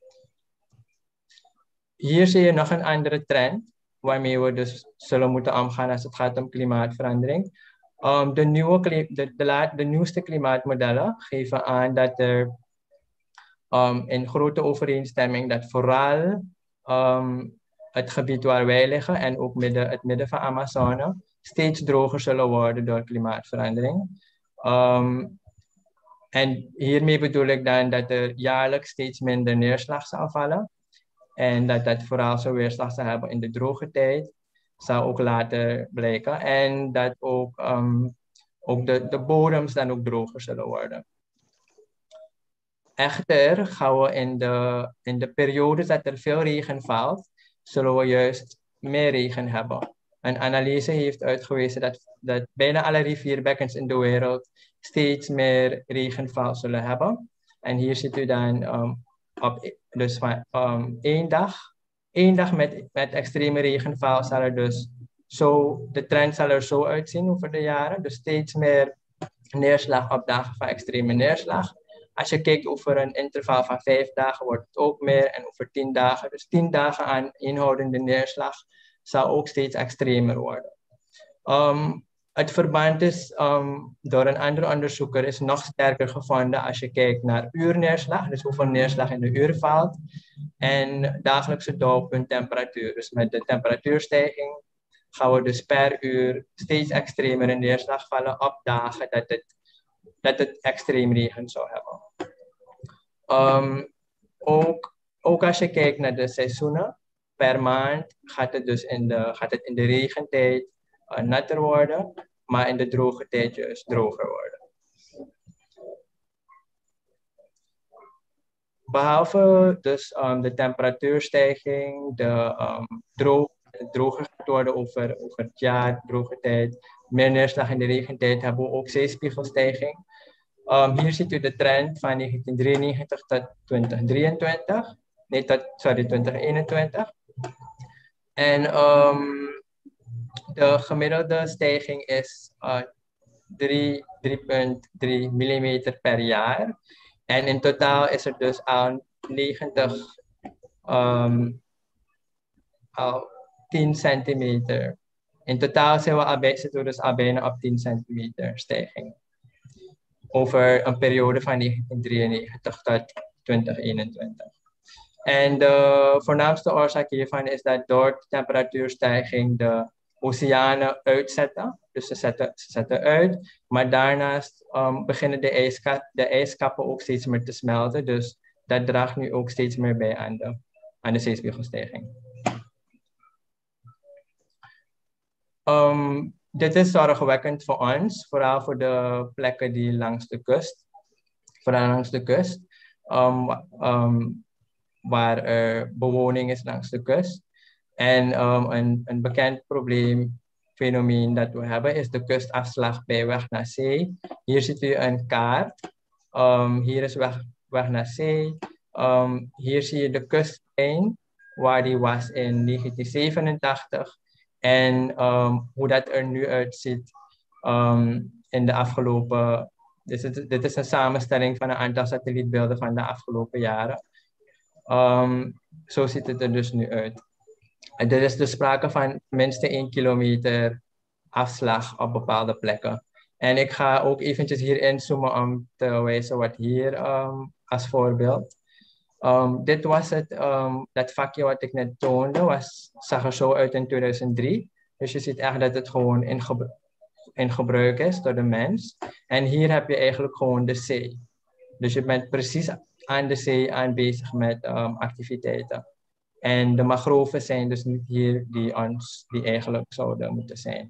Hier zie je nog een andere trend, waarmee we dus zullen moeten omgaan als het gaat om klimaatverandering. Um, de, nieuwe, de, de, de nieuwste klimaatmodellen geven aan dat er um, in grote overeenstemming dat vooral um, het gebied waar wij liggen en ook midden, het midden van Amazone steeds droger zullen worden door klimaatverandering. Um, en hiermee bedoel ik dan dat er jaarlijks steeds minder neerslag zal vallen. En dat dat vooral zo weerslag zal hebben in de droge tijd, zal ook later blijken. En dat ook, um, ook de, de bodems dan ook droger zullen worden. Echter gaan we in de, in de periodes dat er veel regen valt, zullen we juist meer regen hebben. Een analyse heeft uitgewezen dat, dat bijna alle rivierbekkens in de wereld steeds meer regenval zullen hebben. En hier ziet u dan um, op dus van um, één dag, één dag met, met extreme regenval zal er dus zo, de trend zal er zo uitzien over de jaren. Dus steeds meer neerslag op dagen van extreme neerslag. Als je kijkt over een interval van vijf dagen wordt het ook meer en over tien dagen. Dus tien dagen aan inhoudende neerslag zal ook steeds extremer worden. Um, het verband is um, door een andere onderzoeker is nog sterker gevonden als je kijkt naar uurneerslag, dus hoeveel neerslag in de uur valt, en dagelijkse doelpunttemperatuur. Dus met de temperatuurstijging gaan we dus per uur steeds extremere neerslag vallen op dagen dat het, dat het extreem regen zou hebben. Um, ook, ook als je kijkt naar de seizoenen, per maand gaat het dus in de, gaat het in de regentijd uh, natter worden, maar in de droge tijd juist droger worden. Behalve dus um, de temperatuurstijging, de um, droog, droger gaat worden over, over het jaar, droge tijd, meer neerslag in de regentijd, hebben we ook zeespiegelstijging. Um, hier ziet u de trend van negentien drieënnegentig tot twintig drieëntwintig. Nee, tot, sorry, twintig eenentwintig. En um, de gemiddelde stijging is uh, drie komma drie millimeter per jaar. En in totaal is er dus al negentig, um, al tien centimeter. In totaal zijn we al bij, zitten we dus al bijna op tien centimeter stijging. Over een periode van negentien drieënnegentig tot twintig eenentwintig. En de voornaamste oorzaak hiervan is dat door de temperatuurstijging de oceanen uitzetten. Dus ze zetten, ze zetten uit. Maar daarnaast um, beginnen de, ijska de ijskappen ook steeds meer te smelten. Dus dat draagt nu ook steeds meer bij aan de, aan de zeespiegelstijging. Um, dit is zorgwekkend voor ons, vooral voor de plekken die langs de kust, vooral langs de kust, um, um, waar er bewoning is langs de kust. En um, een, een bekend probleem, fenomeen dat we hebben, is de kustafslag bij weg naar zee. Hier ziet u een kaart. Um, hier is weg, weg naar zee. Um, hier zie je de kustlijn, waar die was in negentien zevenentachtig. En um, hoe dat er nu uitziet um, in de afgelopen... Dit is, dit is een samenstelling van een aantal satellietbeelden van de afgelopen jaren. Um, zo ziet het er dus nu uit. En er is dus sprake van minstens één kilometer afslag op bepaalde plekken. En ik ga ook eventjes hier inzoomen om te wijzen wat hier um, als voorbeeld. Um, dit was het, um, dat vakje wat ik net toonde, was, zag er zo uit in tweeduizend drie. Dus je ziet echt dat het gewoon in, gebru in gebruik is door de mens. En hier heb je eigenlijk gewoon de zee. Dus je bent precies aan de zee aan bezig met um, activiteiten. En de mangroven zijn dus niet hier die, ons, die eigenlijk zouden moeten zijn.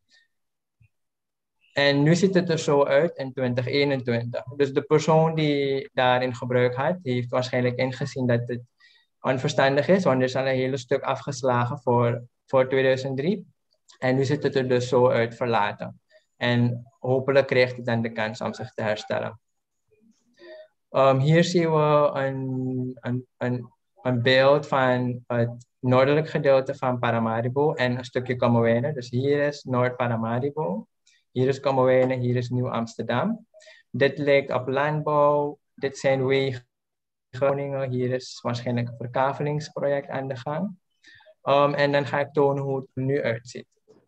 En nu ziet het er zo uit in twintig eenentwintig. Dus de persoon die daarin gebruik had, die heeft waarschijnlijk ingezien dat het onverstandig is, want er is al een hele stuk afgeslagen voor, voor tweeduizend drie. En nu ziet het er dus zo uit verlaten. En hopelijk krijgt hij dan de kans om zich te herstellen. Um, hier zien we een, een, een, een beeld van het noordelijk gedeelte van Paramaribo en een stukje Kamowijne. Dus hier is Noord-Paramaribo, hier is Kamowijne, hier is Nieuw-Amsterdam. Dit lijkt op landbouw, dit zijn wegen. Groningen, hier is waarschijnlijk een verkavelingsproject aan de gang. Um, en dan ga ik tonen hoe het er nu uitziet.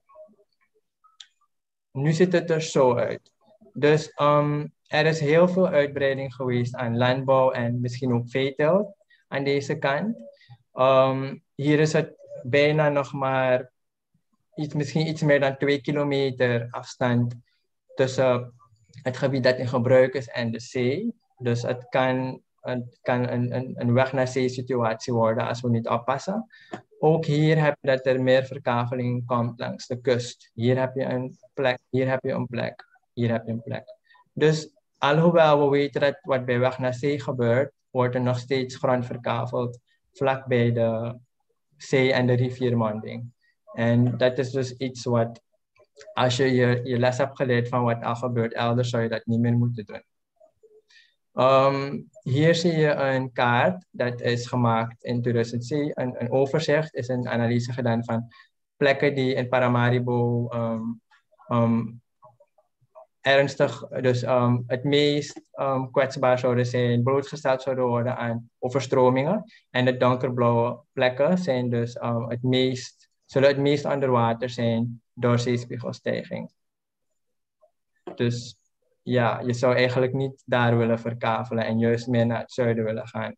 Nu ziet het er zo uit. Dus um, er is heel veel uitbreiding geweest aan landbouw en misschien ook veeteelt aan deze kant. Um, hier is het bijna nog maar iets, misschien iets meer dan twee kilometer afstand tussen het gebied dat in gebruik is en de zee. Dus het kan, het kan een, een, een weg naar zee situatie worden als we niet oppassen. Ook hier heb je dat er meer verkaveling komt langs de kust. Hier heb je een plek, hier heb je een plek, hier heb je een plek. Dus alhoewel we weten dat wat bij weg naar zee gebeurt, wordt er nog steeds grond verkaveld vlak bij de zee- en de riviermonding. En dat is dus iets wat, als je, je je les hebt geleerd van wat al gebeurt elders, zou je dat niet meer moeten doen. Um, hier zie je een kaart, dat is gemaakt in tweeduizend zeven. Een, een overzicht is een analyse gedaan van plekken die in Paramaribo um, um, ernstig, dus um, het meest um, kwetsbaar zouden zijn, blootgesteld zouden worden aan overstromingen. En de donkerblauwe plekken zijn dus um, het meest, zullen het meest onder water zijn door zeespiegelstijging. Dus ja, je zou eigenlijk niet daar willen verkavelen en juist meer naar het zuiden willen gaan.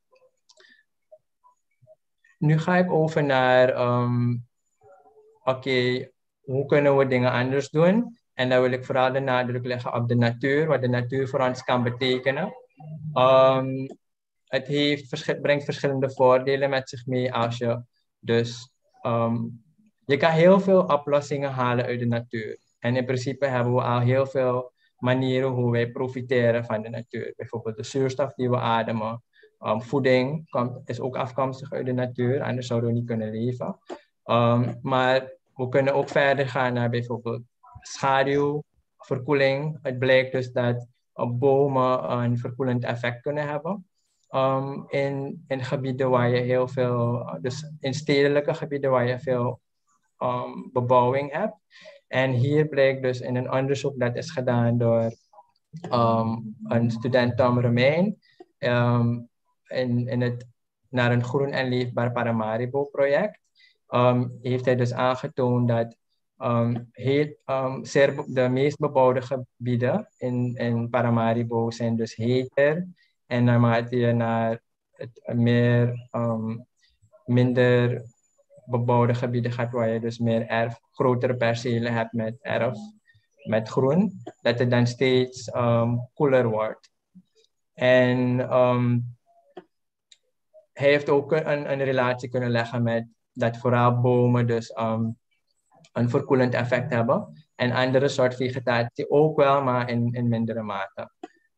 Nu ga ik over naar, um, oké, okay, hoe kunnen we dingen anders doen? En dan wil ik vooral de nadruk leggen op de natuur, wat de natuur voor ons kan betekenen. Um, het heeft, vers- brengt verschillende voordelen met zich mee als je dus, um, je kan heel veel oplossingen halen uit de natuur. En in principe hebben we al heel veel manieren hoe wij profiteren van de natuur. Bijvoorbeeld de zuurstof die we ademen. Um, voeding komt, is ook afkomstig uit de natuur, anders zouden we niet kunnen leven. Um, maar we kunnen ook verder gaan naar bijvoorbeeld schaduw, verkoeling. Het blijkt dus dat uh, bomen een verkoelend effect kunnen hebben. Um, in, in gebieden waar je heel veel, dus in stedelijke gebieden waar je veel um, bebouwing hebt. En hier blijkt dus in een onderzoek dat is gedaan door um, een student Tom Romein um, in, in het naar een groen en leefbaar Paramaribo project. Um, heeft hij dus aangetoond dat um, heel, um, zeer, de meest bebouwde gebieden in, in Paramaribo zijn dus heter. En naarmate je naar het meer, um, minder bebouwde gebieden gaat, waar je dus meer erf, grotere percelen hebt met erf, met groen, dat het dan steeds um, koeler wordt. En um, hij heeft ook een, een relatie kunnen leggen met dat vooral bomen dus um, een verkoelend effect hebben. En andere soort vegetatie ook wel, maar in, in mindere mate.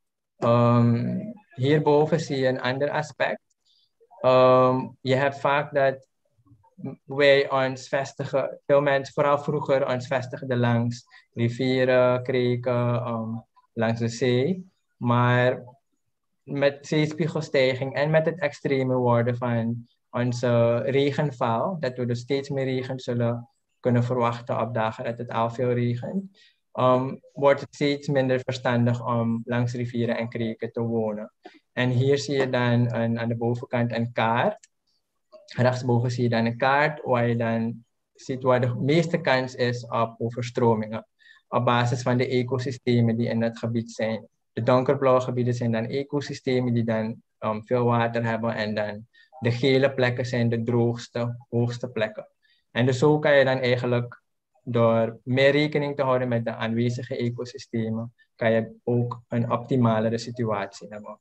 Um, hierboven zie je een ander aspect. Um, je hebt vaak dat wij ons vestigen, veel mensen, vooral vroeger, ons vestigden langs rivieren, kreken, um, langs de zee. Maar met zeespiegelstijging en met het extreme worden van onze regenval, dat we dus steeds meer regen zullen kunnen verwachten op dagen dat het al veel regent, um, wordt het steeds minder verstandig om langs rivieren en kreken te wonen. En hier zie je dan een, aan de bovenkant een kaart. Rechtsboven zie je dan een kaart waar je dan ziet waar de meeste kans is op overstromingen. Op basis van de ecosystemen die in het gebied zijn. De donkerblauwe gebieden zijn dan ecosystemen die dan um, veel water hebben. En dan de gele plekken zijn de droogste, hoogste plekken. En dus zo kan je dan eigenlijk door meer rekening te houden met de aanwezige ecosystemen, kan je ook een optimalere situatie hebben.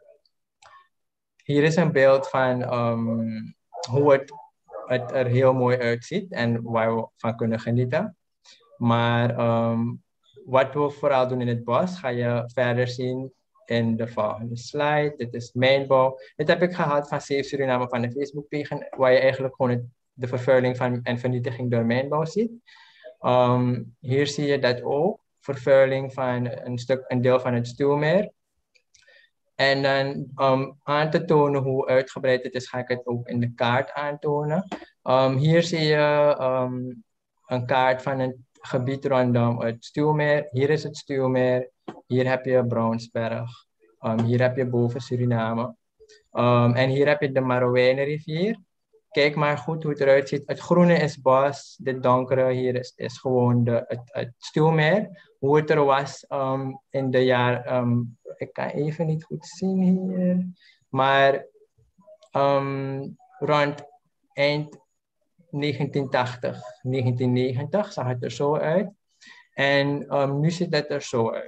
Hier is een beeld van um, hoe het, het er heel mooi uitziet en waar we van kunnen genieten. Maar um, wat we vooral doen in het bos, ga je verder zien in de volgende slide. Dit is mijnbouw. Dit heb ik gehad van Save Suriname van de Facebookpagina, waar je eigenlijk gewoon het, de vervuiling van, en vernietiging door mijnbouw ziet. Um, hier zie je dat ook, vervuiling van een, stuk, een deel van het Stuwmeer. En dan um, aan te tonen hoe uitgebreid het is, ga ik het ook in de kaart aantonen. Um, hier zie je um, een kaart van een gebied rondom het Stuwmeer. Hier is het Stuwmeer. Hier heb je Brownsberg. Um, hier heb je boven Suriname. Um, en hier heb je de Marowijnenrivier. Kijk maar goed hoe het eruit ziet. Het groene is bos. Dit donkere hier is, is gewoon de, het, het Stuwmeer. Hoe het er was um, in de jaar... Um, ik kan even niet goed zien hier. Maar um, rond eind negentien tachtig, negentien negentig zag het er zo uit. En um, nu ziet het er zo uit.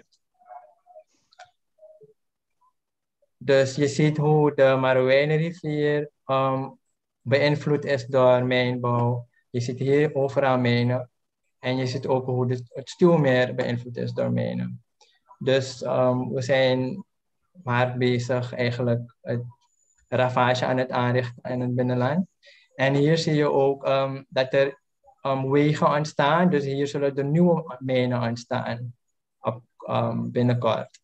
Dus je ziet hoe de Marowijnenrivier um, beïnvloed is door mijnbouw. Je ziet hier overal mijnen. En je ziet ook hoe de, het Stuwmeer beïnvloed is door mijnen. Dus um, we zijn maar bezig eigenlijk het ravage aan het aanrichten in het binnenland. En hier zie je ook um, dat er um, wegen ontstaan. Dus hier zullen er nieuwe mijnen ontstaan op, um, binnenkort.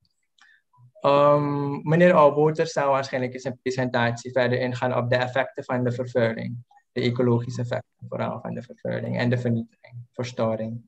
Um, meneer Oudboter zal waarschijnlijk in zijn presentatie verder ingaan op de effecten van de vervuiling. De ecologische effecten vooral van de vervuiling en de vernietiging, verstoring.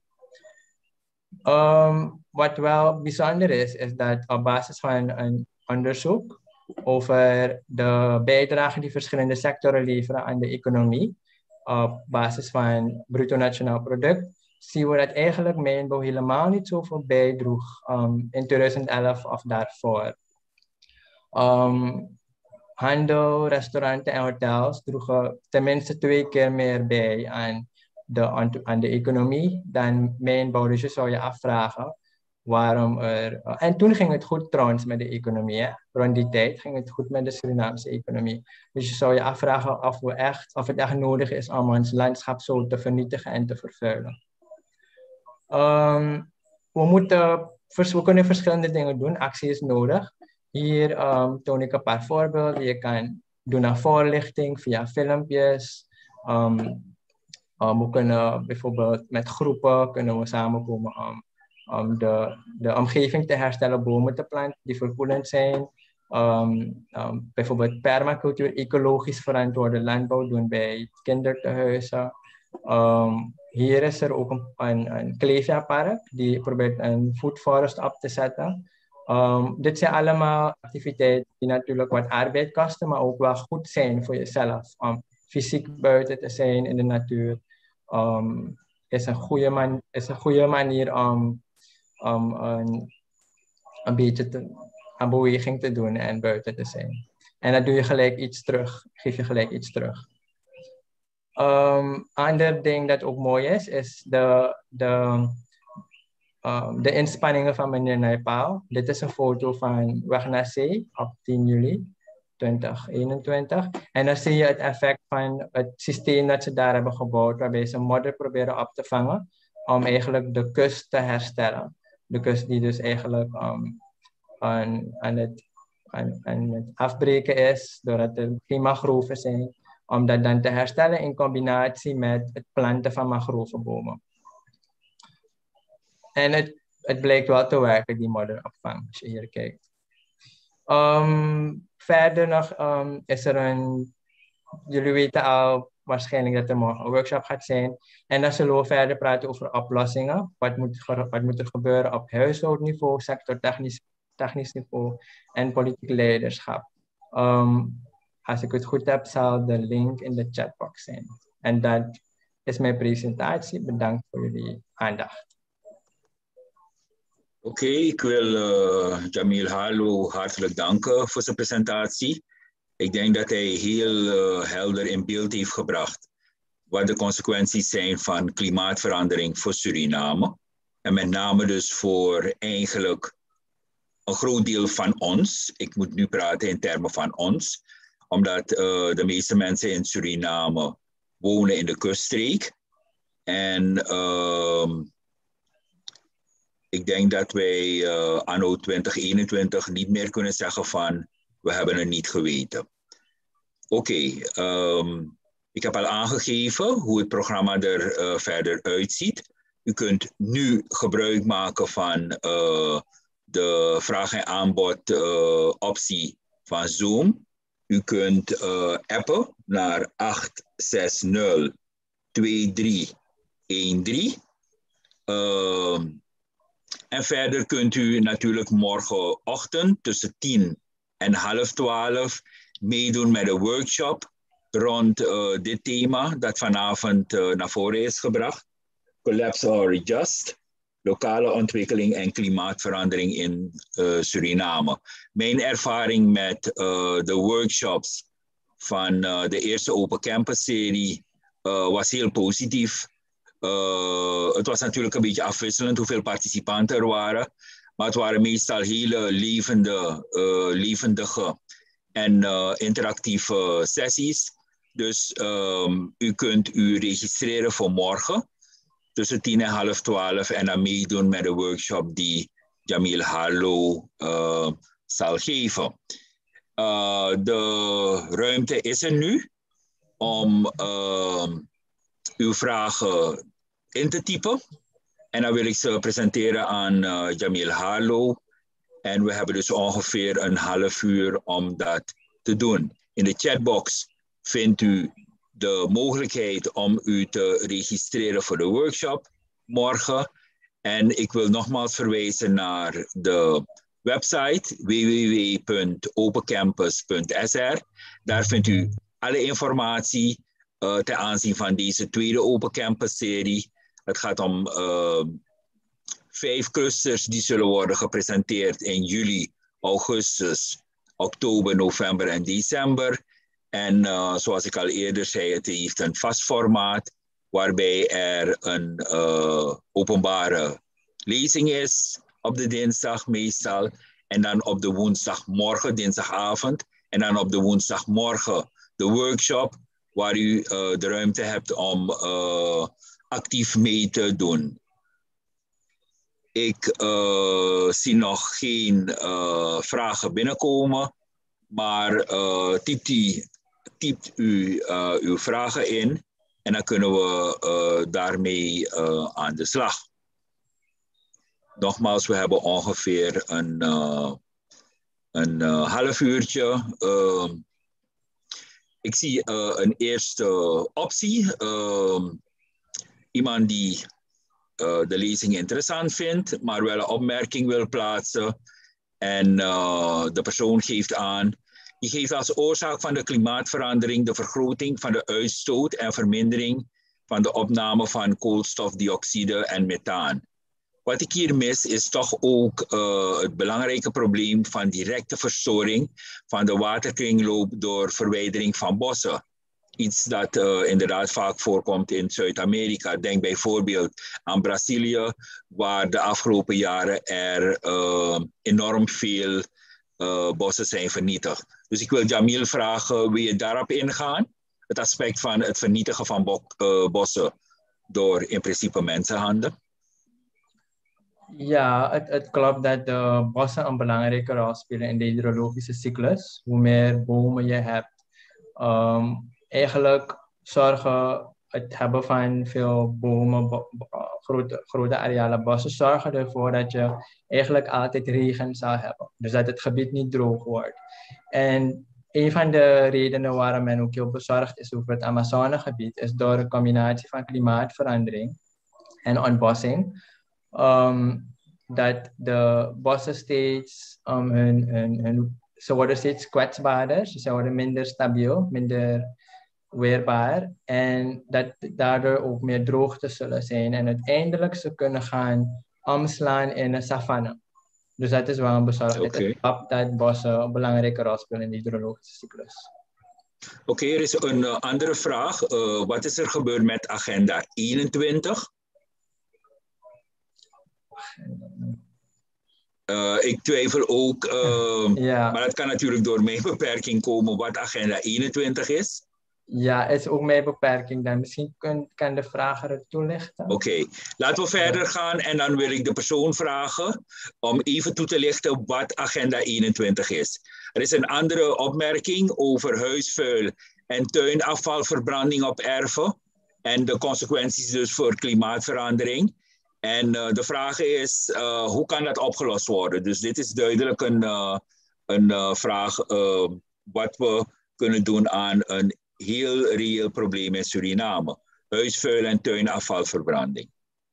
Um, wat wel bijzonder is, is dat op basis van een onderzoek over de bijdrage die verschillende sectoren leveren aan de economie, op basis van bruto nationaal product, zien we dat eigenlijk mijnbouw helemaal niet zoveel bijdroeg um, in twintig elf of daarvoor. Um, handel, restauranten en hotels droegen tenminste twee keer meer bij aan de, aan de economie dan mijnbouw. Dus je zou je afvragen waarom er... Uh, en toen ging het goed trouwens met de economie. Hè? Rond die tijd ging het goed met de Surinaamse economie. Dus je zou je afvragen of, we echt, of het echt nodig is om ons landschap zo te vernietigen en te vervuilen. Um, we, moeten, we kunnen verschillende dingen doen. Actie is nodig. Hier um, toon ik een paar voorbeelden. Je kan doen aan voorlichting via filmpjes. Um, um, we kunnen bijvoorbeeld met groepen kunnen we samenkomen om, om de, de omgeving te herstellen, bomen te planten die verkoelend zijn. Um, um, bijvoorbeeld permacultuur, ecologisch verantwoorde landbouw doen bij kindertehuizen. Um, hier is er ook een, een, een Clevia-park die probeert een food forest op te zetten. Um, dit zijn allemaal activiteiten die natuurlijk wat arbeid kosten, maar ook wel goed zijn voor jezelf. Om fysiek buiten te zijn in de natuur um, is, een goede man, is een goede manier om, om een, een beetje te, aan beweging te doen en buiten te zijn. En dan doe je gelijk iets terug, geef je gelijk iets terug. Um, ander ding dat ook mooi is, is de, de, um, de inspanningen van meneer Naipaul. Dit is een foto van Weg naar Zee op tien juli tweeduizend eenentwintig. En dan zie je het effect van het systeem dat ze daar hebben gebouwd, waarbij ze modder proberen op te vangen, om eigenlijk de kust te herstellen. De kust die dus eigenlijk um, aan, aan, het, aan, aan het afbreken is, doordat er geen mangroven zijn. Om dat dan te herstellen in combinatie met het planten van mangrovenbomen. En het, het blijkt wel te werken, die modderopvang, als je hier kijkt. Um, verder nog um, is er een, jullie weten al waarschijnlijk dat er morgen een workshop gaat zijn. En dan zullen we verder praten over oplossingen. Wat moet, wat moet er gebeuren op huishoudniveau, sectortechnisch technisch niveau en politiek leiderschap. Um, Als ik het goed heb, zal de link in de chatbox zijn. En dat is mijn presentatie. Bedankt voor jullie aandacht. Oké, okay, ik wil uh, Jamil Halu hartelijk danken voor zijn presentatie. Ik denk dat hij heel uh, helder in beeld heeft gebracht wat de consequenties zijn van klimaatverandering voor Suriname. En met name dus voor eigenlijk een groot deel van ons. Ik moet nu praten in termen van ons. Omdat uh, de meeste mensen in Suriname wonen in de kuststreek. En uh, ik denk dat wij uh, anno twintig eenentwintig niet meer kunnen zeggen van we hebben het niet geweten. Oké, okay, um, ik heb al aangegeven hoe het programma er uh, verder uitziet. U kunt nu gebruik maken van uh, de vraag en aanbod uh, optie van Zoom. U kunt uh, appen naar acht zes nul twee drie een drie. Uh, en verder kunt u natuurlijk morgenochtend tussen tien en half twaalf meedoen met een workshop rond uh, dit thema dat vanavond uh, naar voren is gebracht. Collapse or Adjust. Lokale ontwikkeling en klimaatverandering in uh, Suriname. Mijn ervaring met uh, de workshops van uh, de eerste Open Campus serie uh, was heel positief. Uh, het was natuurlijk een beetje afwisselend hoeveel participanten er waren. Maar het waren meestal hele levende, uh, levendige en uh, interactieve sessies. Dus um, u kunt u registreren voor morgen. Tussen tien en half twaalf en dan meedoen met de workshop die Jamil Harlow uh, zal geven. Uh, de ruimte is er nu om uh, uw vragen in te typen. En dan wil ik ze presenteren aan uh, Jamil Harlow. En we hebben dus ongeveer een half uur om dat te doen. In de chatbox vindt u de mogelijkheid om u te registreren voor de workshop morgen. En ik wil nogmaals verwijzen naar de website w w w punt opencampus punt s r. Daar vindt u alle informatie uh, ten aanzien van deze tweede Open Campus serie. Het gaat om uh, vijf clusters die zullen worden gepresenteerd in juli, augustus, oktober, november en december. En uh, zoals ik al eerder zei, het heeft een vast formaat waarbij er een uh, openbare lezing is op de dinsdag meestal. En dan op de woensdagmorgen, dinsdagavond. En dan op de woensdagmorgen de workshop waar u uh, de ruimte hebt om uh, actief mee te doen. Ik uh, zie nog geen uh, vragen binnenkomen, maar uh, typt, die, typt u uh, uw vragen in en dan kunnen we uh, daarmee uh, aan de slag. Nogmaals, we hebben ongeveer een, uh, een uh, half uurtje. Uh, ik zie uh, een eerste optie. Uh, iemand die uh, de lezing interessant vindt, maar wel een opmerking wil plaatsen. En uh, de persoon geeft aan, die geeft als oorzaak van de klimaatverandering de vergroting van de uitstoot en vermindering van de opname van koolstofdioxide en methaan. Wat ik hier mis is toch ook uh, het belangrijke probleem van directe verstoring van de waterkringloop door verwijdering van bossen. Iets dat uh, inderdaad vaak voorkomt in Zuid-Amerika. Denk bijvoorbeeld aan Brazilië, waar de afgelopen jaren er uh, enorm veel uh, bossen zijn vernietigd. Dus ik wil Jamil vragen, wil je daarop ingaan? Het aspect van het vernietigen van bo uh, bossen door in principe mensenhanden. Ja, het, het klopt dat de bossen een belangrijke rol spelen in de hydrologische cyclus. Hoe meer bomen je hebt, um, eigenlijk zorgen het hebben van veel bomen, bo grote, grote arealen bossen, zorgen ervoor dat je eigenlijk altijd regen zal hebben. Dus dat het gebied niet droog wordt. En een van de redenen waarom men ook heel bezorgd is over het Amazonegebied is door een combinatie van klimaatverandering en ontbossing. Um, dat de bossen steeds um, hun, hun, hun, ze worden steeds kwetsbaarder, ze worden minder stabiel, minder weerbaar en dat daardoor ook meer droogte zullen zijn en uiteindelijk ze kunnen gaan omslaan in een savanne. Dus dat is wel een bezorgdheid. Okay. Het klopt dat bossen een belangrijke rol spelen in de hydrologische cyclus. Oké, okay, er is een uh, andere vraag. Uh, wat is er gebeurd met agenda eenentwintig? Uh, ik twijfel ook, uh, ja. Maar het kan natuurlijk door mijn beperking komen wat agenda eenentwintig is. Ja, is ook mijn beperking dan. Misschien kun, kan de vrager het toelichten. Oké, okay. Laten we verder gaan en dan wil ik de persoon vragen om even toe te lichten wat agenda eenentwintig is. Er is een andere opmerking over huisvuil en tuinafvalverbranding op erven en de consequenties dus voor klimaatverandering. En uh, de vraag is, uh, hoe kan dat opgelost worden? Dus dit is duidelijk een, uh, een uh, vraag uh, wat we kunnen doen aan een heel reëel probleem in Suriname. Huisvuil en tuinafvalverbranding.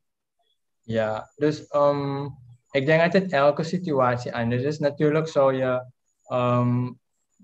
Ja, dus um, ik denk dat het elke situatie anders is. Natuurlijk zou je... Um,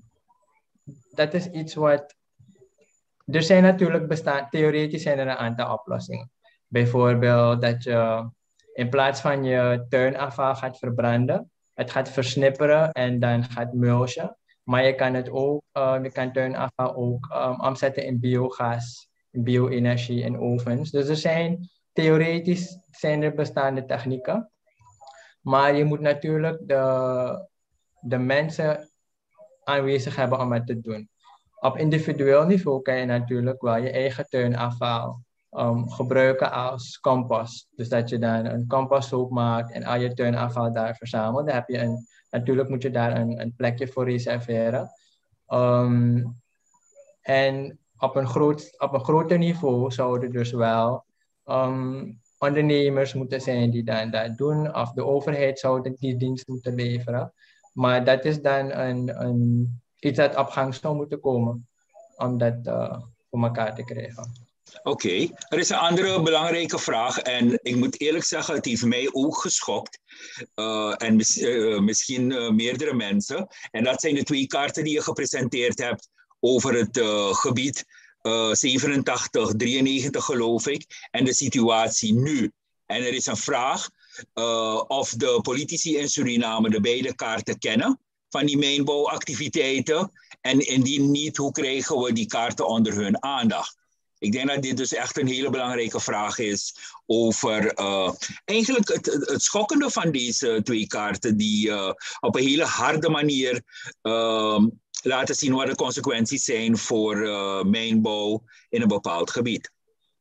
dat is iets wat... Er zijn natuurlijk bestaan... Theoretisch zijn er een aantal oplossingen. Bijvoorbeeld dat je in plaats van je tuinafval gaat verbranden, het gaat versnipperen en dan gaat mulchen. Maar je kan het ook, uh, je kan tuinafval ook um, omzetten in biogas, in bio-energie en ovens. Dus er zijn theoretisch zijn er bestaande technieken. Maar je moet natuurlijk de, de mensen aanwezig hebben om het te doen. Op individueel niveau kan je natuurlijk wel je eigen tuinafval um, gebruiken als compost. Dus dat je dan een composthoop maakt en al je tuinafval daar verzamelt. Dan heb je een, natuurlijk moet je daar een, een plekje voor reserveren. Um, en op een, groot, op een groter niveau zouden dus wel um, ondernemers moeten zijn die dan dat doen. Of de overheid zou die dienst moeten leveren. Maar dat is dan een, een, iets dat op gang zou moeten komen om dat uh, voor elkaar te krijgen. Oké, okay. Er is een andere belangrijke vraag en ik moet eerlijk zeggen, het heeft mij ook geschokt. Uh, en mis, uh, misschien uh, meerdere mensen. En dat zijn de twee kaarten die je gepresenteerd hebt over het uh, gebied uh, zevenentachtig, drieënnegentig geloof ik. En de situatie nu. En er is een vraag uh, of de politici in Suriname de beide kaarten kennen van die mijnbouwactiviteiten. En indien niet, hoe krijgen we die kaarten onder hun aandacht? Ik denk dat dit dus echt een hele belangrijke vraag is over uh, eigenlijk het, het schokkende van deze twee kaarten die uh, op een hele harde manier uh, laten zien wat de consequenties zijn voor uh, mijnbouw in een bepaald gebied.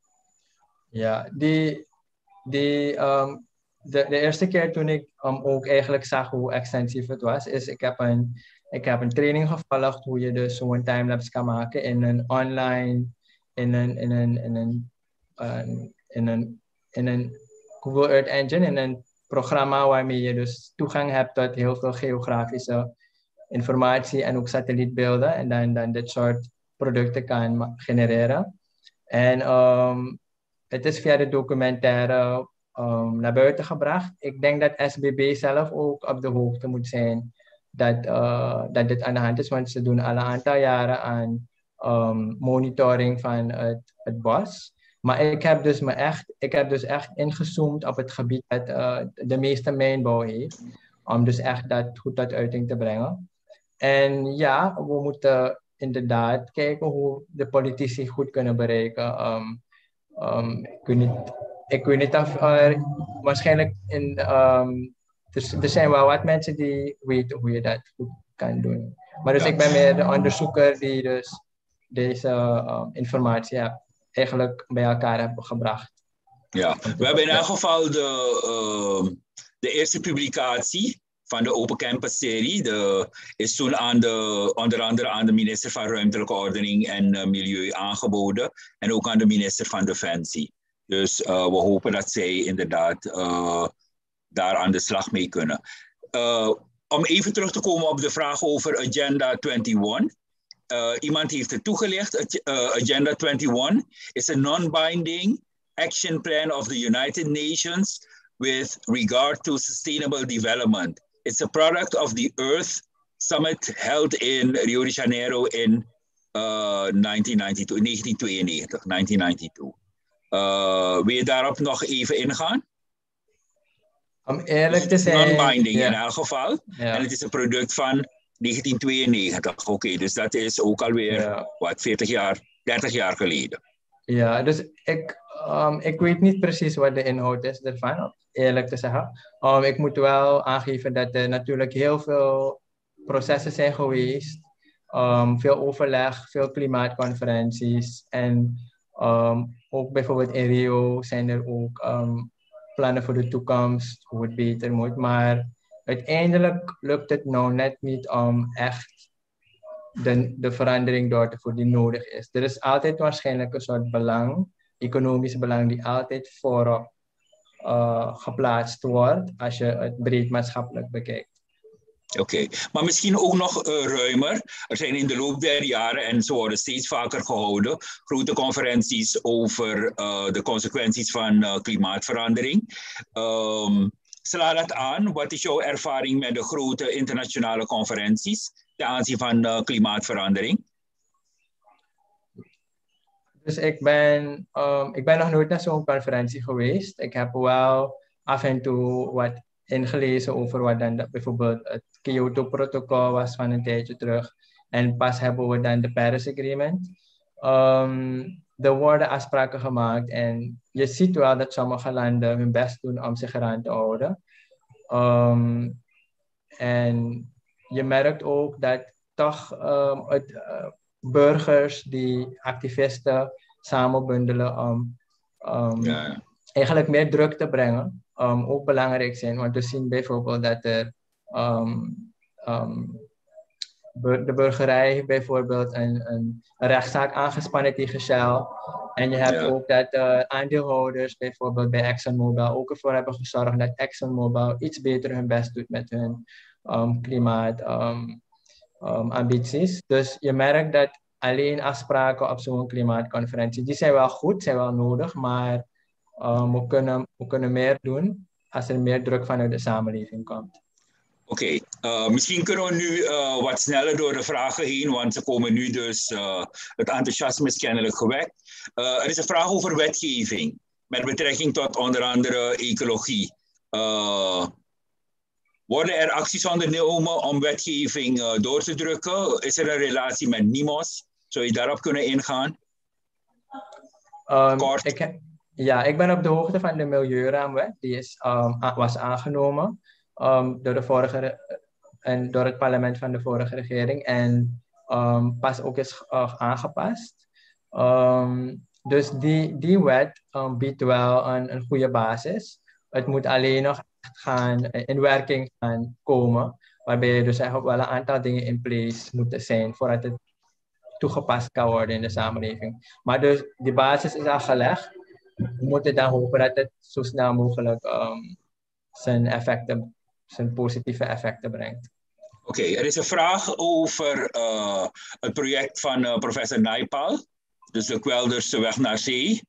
Ja, die, die, um, de, de eerste keer toen ik um, ook eigenlijk zag hoe extensief het was, is ik heb een, ik heb een training gevolgd hoe je dus zo'n timelapse kan maken in een online... in een, in een, in een, uh, in een, in een Google Earth Engine, in een programma waarmee je dus toegang hebt tot heel veel geografische informatie en ook satellietbeelden en dan, dan dit soort producten kan genereren. En um, het is via de documentaire um, naar buiten gebracht. Ik denk dat S B B zelf ook op de hoogte moet zijn dat, uh, dat dit aan de hand is, want ze doen al een aantal jaren aan Um, monitoring van het, het bos. Maar ik heb dus me echt, ik heb dus echt ingezoomd op het gebied dat uh, de meeste mijnbouw heeft. Om dus echt dat goed tot uiting te brengen. En ja, we moeten inderdaad kijken hoe de politici goed kunnen bereiken. Um, um, ik, weet niet, ik weet niet of er waarschijnlijk in, um, er, er zijn wel wat mensen die weten hoe je dat goed kan doen. Maar dus ja. Ik ben meer de onderzoeker die dus deze uh, informatie heb, eigenlijk bij elkaar hebben gebracht. Ja, we hebben in elk geval de, uh, de eerste publicatie van de Open Campus serie. De, is toen aan de, onder andere aan de minister van Ruimtelijke Ordening en uh, Milieu aangeboden. En ook aan de minister van Defensie. Dus uh, we hopen dat zij inderdaad uh, daar aan de slag mee kunnen. Uh, om even terug te komen op de vraag over Agenda eenentwintig. Uh, iemand heeft het toegelicht. Uh, Agenda eenentwintig is a non-binding action plan of the United Nations with regard to sustainable development. It's a product of the Earth Summit held in Rio de Janeiro in uh, negentien tweeënnegentig. negentien tweeënnegentig. Uh, wil je daarop nog even ingaan? Om eerlijk te zijn... Het is non-binding ja. in elk geval. Ja. En het is een product van negentien tweeënnegentig. Oké, okay, dus dat is ook alweer ja. wat, veertig jaar, dertig jaar geleden. Ja, dus ik, um, ik weet niet precies wat de inhoud is ervan, om eerlijk te zeggen. Um, ik moet wel aangeven dat er natuurlijk heel veel processen zijn geweest. Um, veel overleg, veel klimaatconferenties. En um, ook bijvoorbeeld in Rio zijn er ook um, plannen voor de toekomst, hoe het beter moet. Maar uiteindelijk lukt het nou net niet om echt de, de verandering door te voeren die nodig is. Er is altijd waarschijnlijk een soort belang, economisch belang, die altijd voorop uh, geplaatst wordt als je het breed maatschappelijk bekijkt. Oké, okay. Maar misschien ook nog uh, ruimer. Er zijn in de loop der jaren, en ze worden steeds vaker gehouden, grote conferenties over uh, de consequenties van uh, klimaatverandering. Um, sla dat aan. Wat is jouw ervaring met de grote internationale conferenties ten aanzien van uh, klimaatverandering? Dus ik ben, um, ik ben nog nooit naar zo'n conferentie geweest. Ik heb wel af en toe wat ingelezen over wat dan de, bijvoorbeeld het Kyoto-protocol was van een tijdje terug. En pas hebben we dan de Paris Agreement. Um, er worden afspraken gemaakt en je ziet wel dat sommige landen hun best doen om zich eraan te houden. Um, en je merkt ook dat toch um, het, uh, burgers die activisten samenbundelen om um, ja. eigenlijk meer druk te brengen. Um, ook belangrijk zijn, want we zien bijvoorbeeld dat er um, um, bur- de burgerij bijvoorbeeld een, een, een rechtszaak aangespannen tegen Shell. En je hebt ja. ook dat uh, aandeelhouders bijvoorbeeld bij ExxonMobil ook ervoor hebben gezorgd dat ExxonMobil iets beter hun best doet met hun um, klimaat um, um, ambities. Dus je merkt dat alleen afspraken op zo'n klimaatconferentie, die zijn wel goed, zijn wel nodig, maar Um, we, kunnen, we kunnen meer doen als er meer druk vanuit de samenleving komt. Oké, okay. uh, misschien kunnen we nu uh, wat sneller door de vragen heen, want ze komen nu dus, uh, het enthousiasme is kennelijk gewekt. Uh, er is een vraag over wetgeving, met betrekking tot onder andere ecologie. Uh, worden er acties ondernomen om wetgeving uh, door te drukken? Is er een relatie met NIMOS? Zou je daarop kunnen ingaan? Um, Kort. Ik, Ja, ik ben op de hoogte van de Milieuraamwet. Die is, um, was aangenomen um, door, de vorige, en door het parlement van de vorige regering. En um, pas ook is uh, aangepast. Um, dus die, die wet um, biedt wel een, een goede basis. Het moet alleen nog echt gaan, in werking gaan komen. Waarbij je dus eigenlijk wel een aantal dingen in place moeten zijn voordat het toegepast kan worden in de samenleving. Maar dus die basis is al gelegd. We moeten dan hopen dat het zo snel mogelijk um, zijn effecten, zijn positieve effecten brengt. Oké, okay, er is een vraag over uh, het project van uh, professor Naipaul, dus de kwelders de weg naar zee.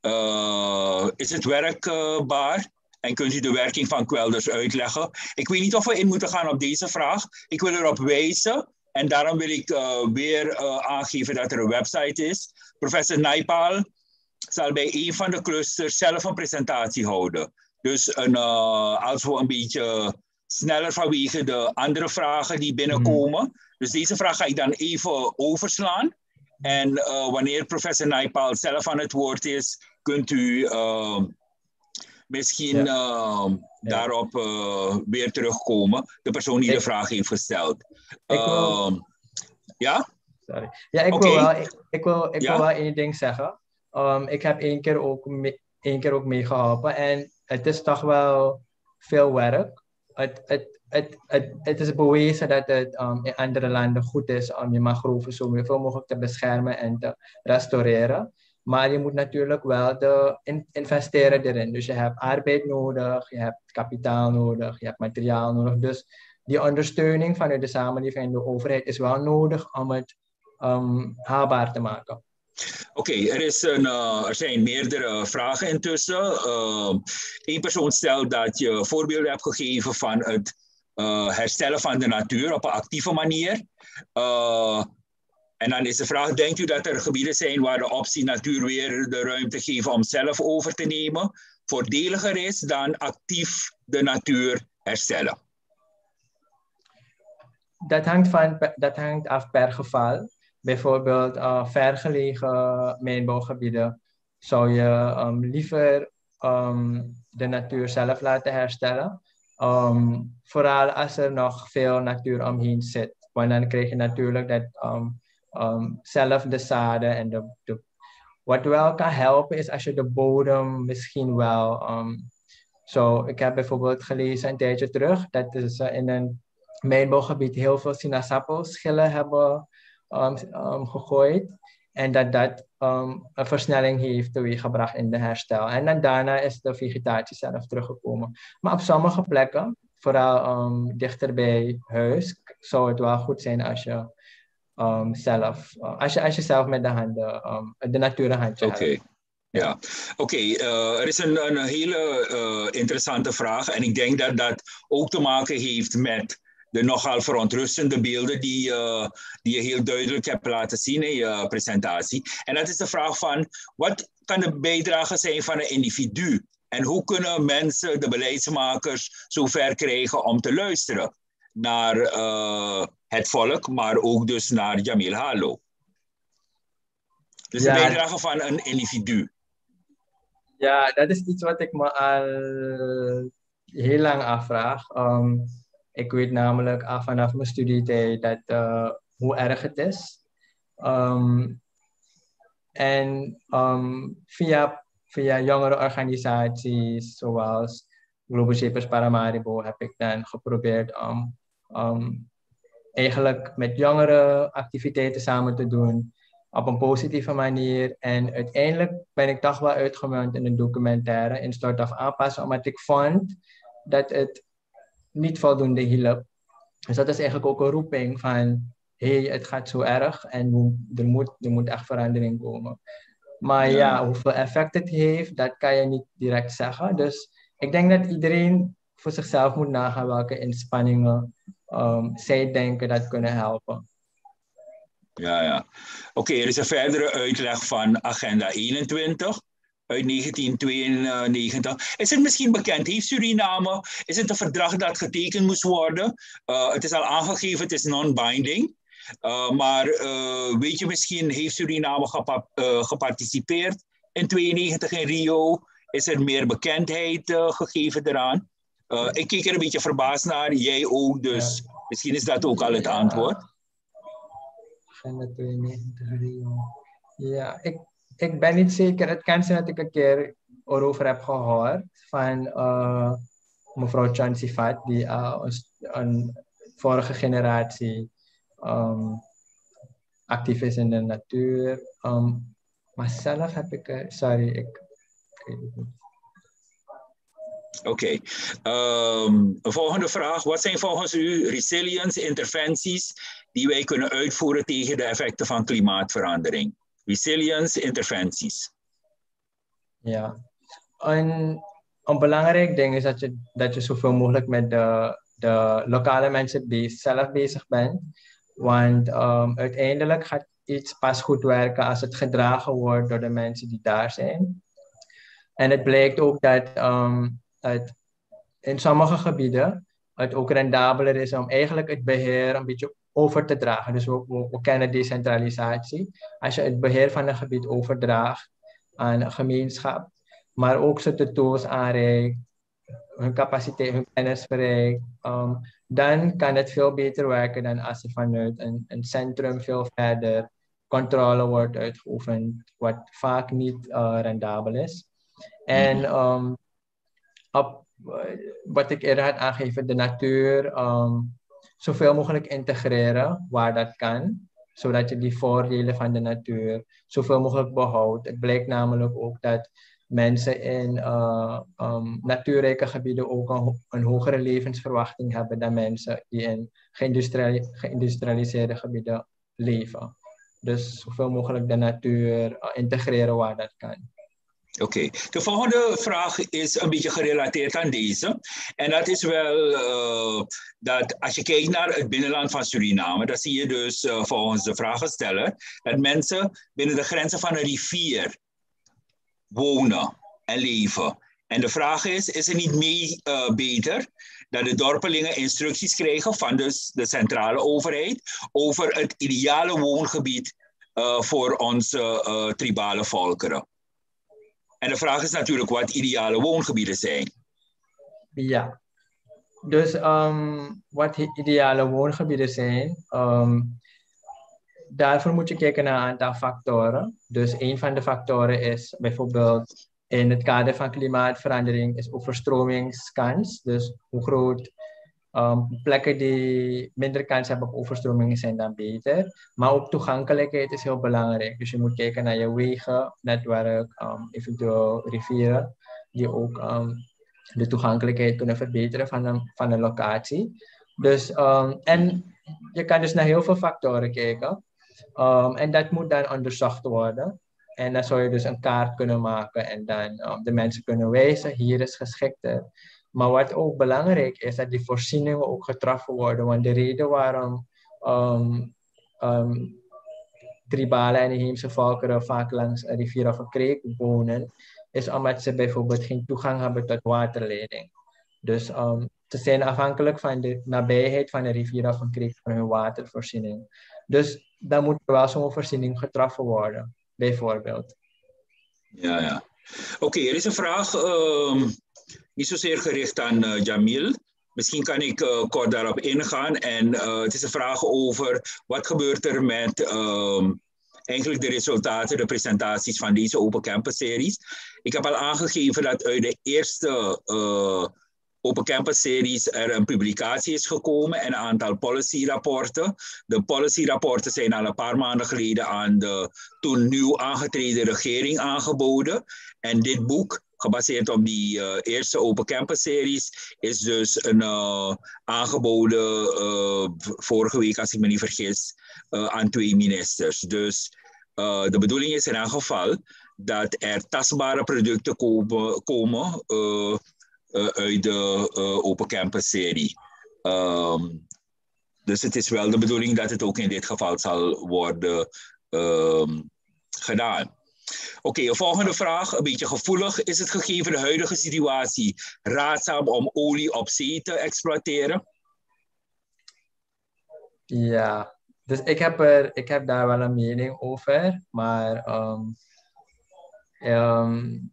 Uh, is het werkbaar en kunt u de werking van kwelders uitleggen? Ik weet niet of we in moeten gaan op deze vraag. Ik wil erop wijzen en daarom wil ik uh, weer uh, aangeven dat er een website is. Professor Naipaul zal bij een van de clusters zelf een presentatie houden. Dus een, uh, als we een beetje sneller vanwege de andere vragen die binnenkomen. Mm. Dus deze vraag ga ik dan even overslaan. En uh, wanneer professor Naipaul zelf aan het woord is, kunt u uh, misschien ja. uh, ja. daarop uh, weer terugkomen. De persoon die ik, de vraag heeft gesteld. Ik wil, uh, ja? Sorry. Ja, ik okay. wil wel, ik, ik wil, ik ja? wil wel één ding zeggen. Um, ik heb één keer ook, me, één keer ook meegeholpen en het is toch wel veel werk. Het, het, het, het, het is bewezen dat het um, in andere landen goed is om je mangroven zoveel mogelijk te beschermen en te restaureren. Maar je moet natuurlijk wel de in, investeren erin. Dus je hebt arbeid nodig, je hebt kapitaal nodig, je hebt materiaal nodig. Dus die ondersteuning vanuit de samenleving en de overheid is wel nodig om het um, haalbaar te maken. Oké, okay, er, uh, er zijn meerdere vragen intussen. Uh, Eén persoon stelt dat je voorbeelden hebt gegeven van het uh, herstellen van de natuur op een actieve manier. Uh, en dan is de vraag, denkt u dat er gebieden zijn waar de optie natuur weer de ruimte geven om zelf over te nemen voordeliger is dan actief de natuur herstellen? Dat hangt, van, dat hangt af per geval. Bijvoorbeeld uh, vergelegen mijnbouwgebieden zou je um, liever um, de natuur zelf laten herstellen. Um, vooral als er nog veel natuur omheen zit. Want dan krijg je natuurlijk dat um, um, zelf de zaden en de, de... Wat wel kan helpen is als je de bodem misschien wel... Um, zo, ik heb bijvoorbeeld gelezen een tijdje terug dat ze in een mijnbouwgebied heel veel sinaasappelschillen hebben... Um, um, gegooid. en dat dat um, een versnelling heeft teweeggebracht in de herstel. En dan daarna is de vegetatie zelf teruggekomen. Maar op sommige plekken, vooral um, dichter bij huis, zou het wel goed zijn als je um, zelf, uh, als je, als je zelf met de handen, um, de natuur een handje Oké. helpt. Ja, oké. Okay, uh, er is een, een hele uh, interessante vraag en ik denk dat dat ook te maken heeft met de nogal verontrustende beelden die, uh, die je heel duidelijk hebt laten zien in je presentatie. En dat is de vraag van, wat kan de bijdrage zijn van een individu? En hoe kunnen mensen, de beleidsmakers, zover krijgen om te luisteren naar uh, het volk, maar ook dus naar Jamil Halo? Dus ja, de bijdrage van een individu. Ja, dat is iets wat ik me al heel lang afvraag. Um, ik weet namelijk al vanaf mijn studietijd dat, uh, hoe erg het is. Um, en um, via, via jongere organisaties zoals Global Shapers Paramaribo heb ik dan geprobeerd om um, eigenlijk met jongere activiteiten samen te doen. Op een positieve manier. En uiteindelijk ben ik toch wel uitgemunt in een documentaire in Start of Aanpassen, omdat ik vond dat het niet voldoende hielp. Dus dat is eigenlijk ook een roeping van, hé, hey, het gaat zo erg en er moet, er moet echt verandering komen. Maar ja. ja, hoeveel effect het heeft, dat kan je niet direct zeggen. Dus ik denk dat iedereen voor zichzelf moet nagaan welke inspanningen um, zij denken dat kunnen helpen. Ja, ja. Oké, okay, er is een verdere uitleg van Agenda eenentwintig uit negentien tweeënnegentig. Is het misschien bekend, heeft Suriname, is het een verdrag dat getekend moest worden? Uh, het is al aangegeven, het is non-binding. Uh, maar uh, weet je misschien, heeft Suriname gepa uh, geparticipeerd in tweeënnegentig in Rio? Is er meer bekendheid uh, gegeven eraan? Uh, ik keek er een beetje verbaasd naar, jij ook, dus ja. Misschien is dat ook al het antwoord. Agenda tweeënnegentig Rio. Ja, ik, ik ben niet zeker. Het kan zijn dat ik een keer erover heb gehoord van uh, mevrouw Chan Sifat, die uh, een, een vorige generatie um, actief is in de natuur. Um, maar zelf heb ik, uh, sorry, ik, ik weet het niet. Oké. Okay. Um, een volgende vraag. Wat zijn volgens u resilience interventies die wij kunnen uitvoeren tegen de effecten van klimaatverandering? Resilience interventies. Ja. Een, een belangrijk ding is dat je, dat je zoveel mogelijk met de, de lokale mensen bezig, zelf bezig bent. Want um, uiteindelijk gaat iets pas goed werken als het gedragen wordt door de mensen die daar zijn. En het blijkt ook dat um, het in sommige gebieden het ook rendabeler is om eigenlijk het beheer een beetje over te dragen. Dus we, we, we kennen decentralisatie. Als je het beheer van een gebied overdraagt aan een gemeenschap, maar ook ze de tools aanreikt, hun capaciteit, hun kennis verrijkt, um, dan kan het veel beter werken dan als er vanuit een, een centrum veel verder controle wordt uitgeoefend, wat vaak niet uh, rendabel is. En um, op, wat ik eerder had aangegeven, de natuur um, zoveel mogelijk integreren waar dat kan, zodat je die voordelen van de natuur zoveel mogelijk behoudt. Het blijkt namelijk ook dat mensen in uh, um, natuurrijke gebieden ook een, een hogere levensverwachting hebben dan mensen die in geïndustriali- geïndustrialiseerde gebieden leven. Dus zoveel mogelijk de natuur uh, integreren waar dat kan. Oké, okay. De volgende vraag is een beetje gerelateerd aan deze. En dat is wel uh, dat als je kijkt naar het binnenland van Suriname, dan zie je dus uh, volgens de vragensteller dat mensen binnen de grenzen van een rivier wonen en leven. En de vraag is, is het niet mee uh, beter dat de dorpelingen instructies krijgen van dus de centrale overheid over het ideale woongebied uh, voor onze uh, tribale volkeren? En de vraag is natuurlijk wat ideale woongebieden zijn. Ja, dus um, wat ideale woongebieden zijn, um, daarvoor moet je kijken naar een aantal factoren. Dus een van de factoren is bijvoorbeeld in het kader van klimaatverandering is overstromingskans. Dus hoe groot Um, plekken die minder kans hebben op overstromingen zijn dan beter. Maar ook toegankelijkheid is heel belangrijk. Dus je moet kijken naar je wegen, netwerk, um, eventueel rivieren, die ook um, de toegankelijkheid kunnen verbeteren van een, van een locatie. Dus, um, en je kan dus naar heel veel factoren kijken. Um, en dat moet dan onderzocht worden. En dan zou je dus een kaart kunnen maken en dan um, de mensen kunnen wijzen, hier is geschikte. Maar wat ook belangrijk is, dat die voorzieningen ook getroffen worden. Want de reden waarom um, um, tribale en inheemse volkeren vaak langs een rivier of een kreek wonen, is omdat ze bijvoorbeeld geen toegang hebben tot waterleiding. Dus um, ze zijn afhankelijk van de nabijheid van een rivier of een kreek voor hun watervoorziening. Dus dan moet er wel zo'n voorziening getroffen worden, bijvoorbeeld. Ja, ja. Oké, okay, er is een vraag, um, niet zozeer gericht aan uh, Jamil. Misschien kan ik uh, kort daarop ingaan. En uh, het is een vraag over wat gebeurt er met um, eigenlijk de resultaten, de presentaties van deze Open Campus series. Ik heb al aangegeven dat uit de eerste uh, Open Campus series er een publicatie is gekomen en een aantal policy rapporten. De policy rapporten zijn al een paar maanden geleden aan de toen nieuw aangetreden regering aangeboden. En dit boek, gebaseerd op die uh, eerste Open Campus series, is dus een, uh, aangeboden uh, vorige week, als ik me niet vergis, uh, aan twee ministers. Dus uh, de bedoeling is in elk geval dat er tastbare producten komen, komen uh, uh, uit de uh, Open Campus serie. Um, dus het is wel de bedoeling dat het ook in dit geval zal worden um, gedaan. Oké, okay, een volgende vraag, een beetje gevoelig. Is het gegeven de huidige situatie raadzaam om olie op zee te exploiteren? Ja, dus ik heb, er, ik heb daar wel een mening over, maar um, um,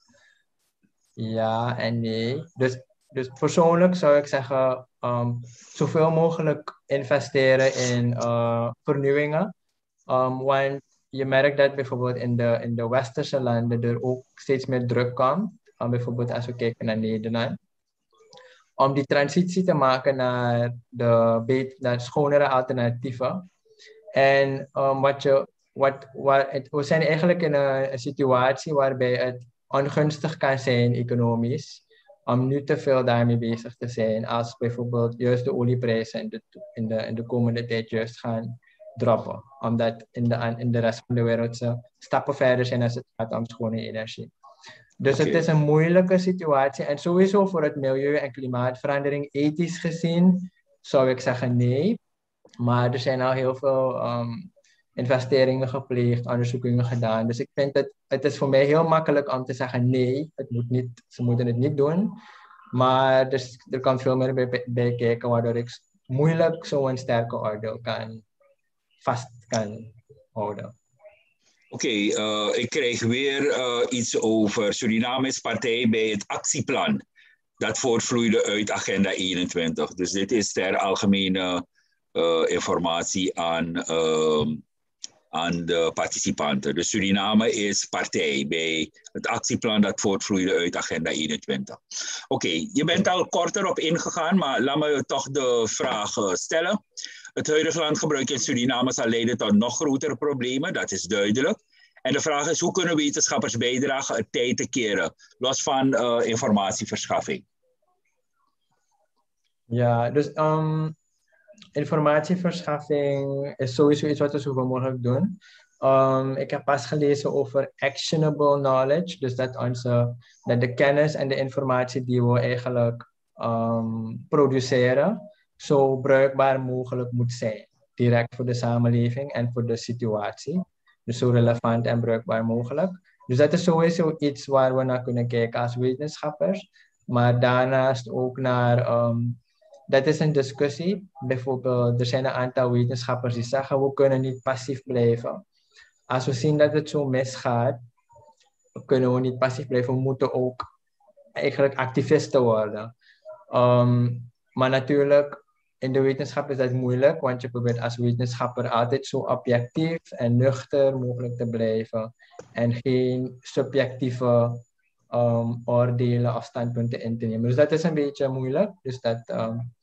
ja en nee. Dus, dus persoonlijk zou ik zeggen, um, zoveel mogelijk investeren in uh, vernieuwingen. Um, want je merkt dat bijvoorbeeld in de, in de westerse landen er ook steeds meer druk komt. Um, bijvoorbeeld als we kijken naar Nederland. Om die transitie te maken naar, de, naar schonere alternatieven. En um, wat je, wat, wat, het, we zijn eigenlijk in een, een situatie waarbij het ongunstig kan zijn economisch. Om nu te veel daarmee bezig te zijn. Als bijvoorbeeld juist de olieprijzen in de, in de, in de komende tijd juist gaan droppen. Omdat in de, in de rest van de wereld ze stappen verder zijn als het gaat om schone energie. Dus okay. Het is een moeilijke situatie. En sowieso voor het milieu en klimaatverandering, ethisch gezien, zou ik zeggen nee. Maar er zijn al heel veel um, investeringen gepleegd, onderzoekingen gedaan. Dus ik vind het, het is voor mij heel makkelijk om te zeggen nee, het moet niet, ze moeten het niet doen. Maar er, er kan veel meer bij, bij kijken, waardoor ik moeilijk zo'n sterke oordeel kan, vast kan houden. Oké, okay, uh, ik kreeg weer uh, iets over Suriname is partij bij het actieplan. Dat voortvloeide uit Agenda eenentwintig. Dus dit is ter algemene uh, informatie aan, uh, aan de participanten. Dus Suriname is partij bij het actieplan dat voortvloeide uit Agenda eenentwintig. Oké, okay, je bent al korter op ingegaan, maar laat me toch de vraag uh, stellen. Het huidige landgebruik in Suriname zal leiden tot nog grotere problemen, dat is duidelijk. En de vraag is, hoe kunnen wetenschappers bijdragen het tij te keren, los van uh, informatieverschaffing? Ja, dus um, informatieverschaffing is sowieso iets wat we zoveel mogelijk doen. Um, ik heb pas gelezen over actionable knowledge, dus dat, onze, dat de kennis en de informatie die we eigenlijk um, produceren, zo bruikbaar mogelijk moet zijn. Direct voor de samenleving en voor de situatie. Dus zo relevant en bruikbaar mogelijk. Dus dat is sowieso iets waar we naar kunnen kijken als wetenschappers. Maar daarnaast ook naar, um, dat is een discussie. Bijvoorbeeld, er zijn een aantal wetenschappers die zeggen, we kunnen niet passief blijven. Als we zien dat het zo misgaat, kunnen we niet passief blijven. We moeten ook eigenlijk activisten worden. Um, maar natuurlijk, in de wetenschap is dat moeilijk, want je probeert als wetenschapper altijd zo objectief en nuchter mogelijk te blijven. En geen subjectieve um, oordelen of standpunten in te nemen. Dus dat is een beetje moeilijk. Dus dat, um,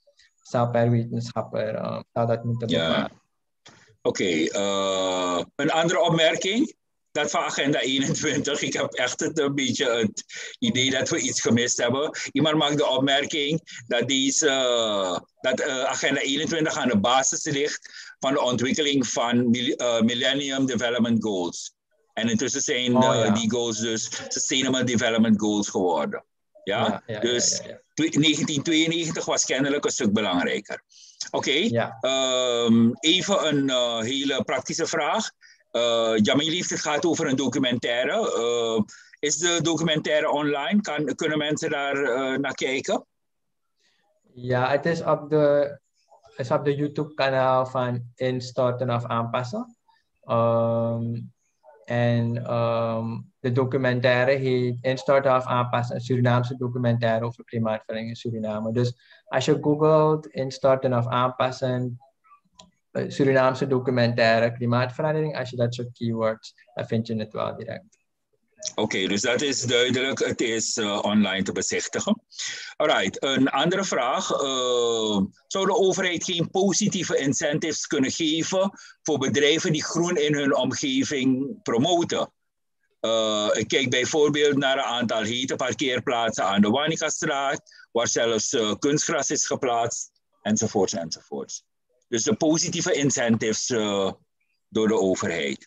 zou per wetenschapper um, zou dat moeten bepalen. Ja. Oké, okay, uh, een andere opmerking? Dat van agenda eenentwintig. Ik heb echt het, een beetje het idee dat we iets gemist hebben. Iemand maakt de opmerking dat deze uh, dat, uh, agenda eenentwintig aan de basis ligt van de ontwikkeling van mil, uh, Millennium Development Goals. En intussen zijn oh, uh, ja. die goals dus Sustainable Development Goals geworden. Ja? Ja, ja, dus ja, ja, ja. negentien tweeënnegentig was kennelijk een stuk belangrijker. Oké, okay. Ja. um, even een uh, hele praktische vraag. Uh, Jamil heeft het gehad over een documentaire. Uh, is de documentaire online? Kan, kunnen mensen daar uh, naar kijken? Ja, het is op de, het is op de YouTube-kanaal van Instorten of Aanpassen. Um, en um, de documentaire heet Instorten of Aanpassen, een Surinaamse documentaire over klimaatverandering in Suriname. Dus als je googelt Instorten of Aanpassen, Surinaamse documentaire klimaatverandering, als je dat soort keywords, dan vind je het wel direct. Oké, okay, dus dat is duidelijk. Het is uh, online te bezichtigen. Alright, een andere vraag. Uh, zou de overheid geen positieve incentives kunnen geven voor bedrijven die groen in hun omgeving promoten? Uh, ik kijk bijvoorbeeld naar een aantal hete parkeerplaatsen aan de Wanikastraat, waar zelfs uh, kunstgras is geplaatst, enzovoorts, enzovoorts. Dus de positieve incentives uh, door de overheid.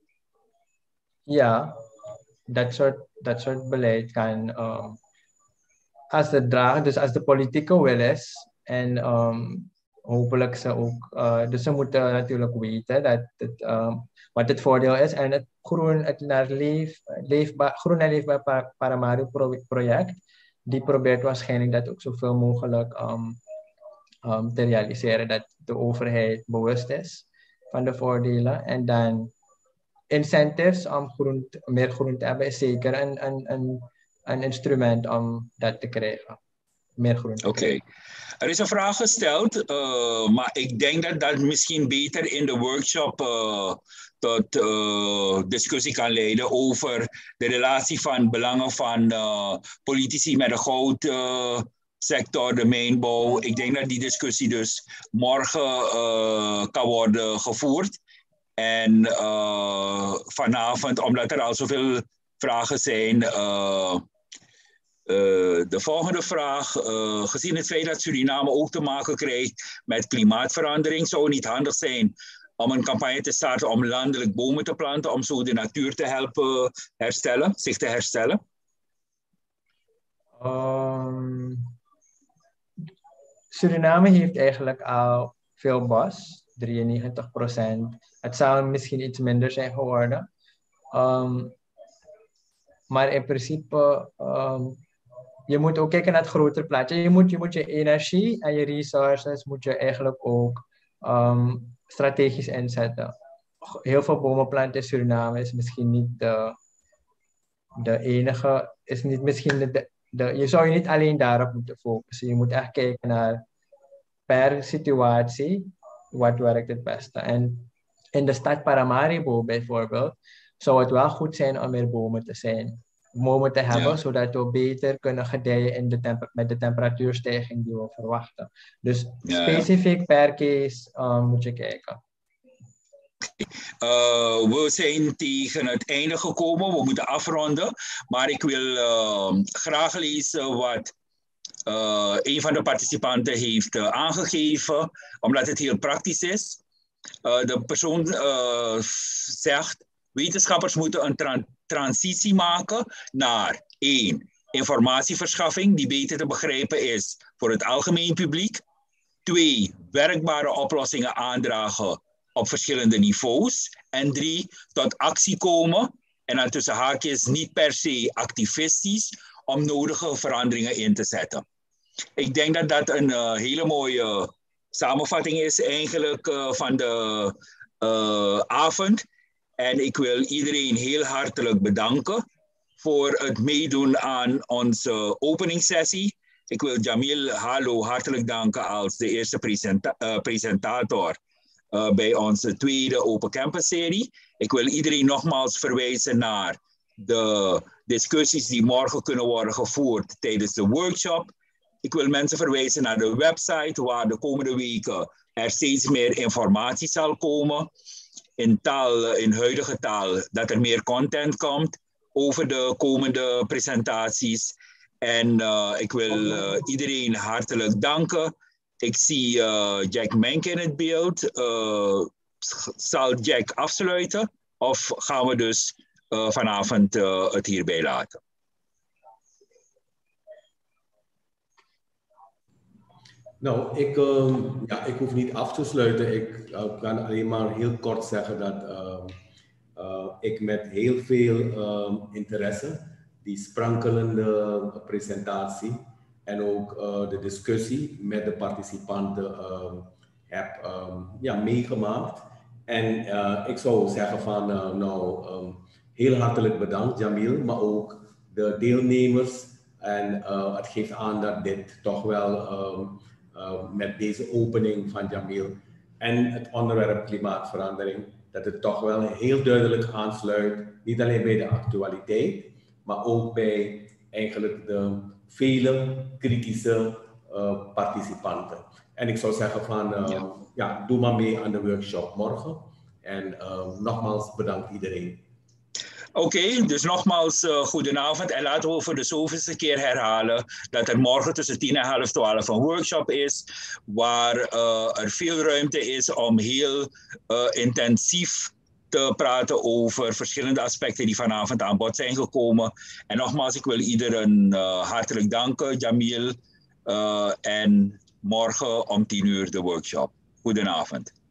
Ja, dat soort, dat soort beleid kan, um, als de draag, dus als de politieke wil is, en um, hopelijk ze ook, uh, dus ze moeten natuurlijk weten dat het, um, wat het voordeel is. En het groen, het naar leef, leefbaar, groen en leefbaar Paramaribo project, die probeert waarschijnlijk dat ook zoveel mogelijk um, um, te realiseren, dat de overheid bewust is van de voordelen. En dan incentives om groen, meer groen te hebben is zeker een, een, een, een instrument om dat te krijgen. Meer groen te Oké. Okay. Er is een vraag gesteld, uh, maar ik denk dat dat misschien beter in de workshop uh, tot uh, discussie kan leiden over de relatie van belangen van uh, politici met de goudsector, uh, de mijnbouw. Ik denk dat die discussie dus morgen uh, kan worden gevoerd. En uh, vanavond, omdat er al zoveel vragen zijn, uh, uh, de volgende vraag. Uh, gezien het feit dat Suriname ook te maken krijgt met klimaatverandering, zou het niet handig zijn om een campagne te starten om landelijk bomen te planten, om zo de natuur te helpen herstellen, zich te herstellen? Um, Suriname heeft eigenlijk al veel bos, drieënnegentig procent. Het zou misschien iets minder zijn geworden. Um, maar in principe, um, je moet ook kijken naar het grotere plaatje. Je moet je, moet je energie en je resources moet je eigenlijk ook um, strategisch inzetten. Heel veel bomen planten in Suriname is misschien niet de, de enige, is niet misschien de, de, je zou je niet alleen daarop moeten focussen. Je moet echt kijken naar per situatie, wat werkt het beste. En in de stad Paramaribo bijvoorbeeld, zou het wel goed zijn om meer bomen te zijn. Bomen te hebben, ja, zodat we beter kunnen gedijen in de temper- met de temperatuurstijging die we verwachten. Dus ja, specifiek per case uh, moet je kijken. Uh, we zijn tegen het einde gekomen, we moeten afronden. Maar ik wil uh, graag lezen wat uh, een van de participanten heeft uh, aangegeven, omdat het heel praktisch is. Uh, de persoon uh, zegt, wetenschappers moeten een tra- transitie maken naar één, informatieverschaffing die beter te begrijpen is voor het algemeen publiek. Twee, werkbare oplossingen aandragen op verschillende niveaus. En drie, tot actie komen. En dan tussen haakjes niet per se activistisch om nodige veranderingen in te zetten. Ik denk dat dat een uh, hele mooie samenvatting is eigenlijk uh, van de uh, avond. En ik wil iedereen heel hartelijk bedanken voor het meedoen aan onze openingssessie. Ik wil Jamil Hallo hartelijk danken als de eerste presenta- uh, presentator uh, bij onze tweede Open Campus serie. Ik wil iedereen nogmaals verwijzen naar de discussies die morgen kunnen worden gevoerd tijdens de workshop. Ik wil mensen verwijzen naar de website waar de komende weken er steeds meer informatie zal komen. In taal, in huidige taal, dat er meer content komt over de komende presentaties. En uh, ik wil uh, iedereen hartelijk danken. Ik zie uh, Jack Menk in het beeld. Uh, zal Jack afsluiten? Of gaan we dus uh, vanavond uh, het hierbij laten? Nou, ik, uh, ja, ik hoef niet af te sluiten. Ik uh, kan alleen maar heel kort zeggen dat uh, uh, ik met heel veel uh, interesse die sprankelende presentatie en ook uh, de discussie met de participanten uh, heb um, ja, meegemaakt. En uh, ik zou zeggen van, uh, nou, um, heel hartelijk bedankt Jamil, maar ook de deelnemers. En uh, het geeft aan dat dit toch wel um, uh, met deze opening van Jamil en het onderwerp klimaatverandering, dat het toch wel heel duidelijk aansluit, niet alleen bij de actualiteit, maar ook bij eigenlijk de vele kritische uh, participanten. En ik zou zeggen van, uh, ja. ja, doe maar mee aan de workshop morgen. En uh, nogmaals bedankt iedereen. Oké, okay, dus nogmaals uh, goedenavond. En laten we voor de zoveelste keer herhalen dat er morgen tussen tien en half twaalf een workshop is, waar uh, er veel ruimte is om heel uh, intensief te praten over verschillende aspecten die vanavond aan bod zijn gekomen. En nogmaals, ik wil iedereen uh, hartelijk danken, Jamil. Uh, en morgen om tien uur de workshop. Goedenavond.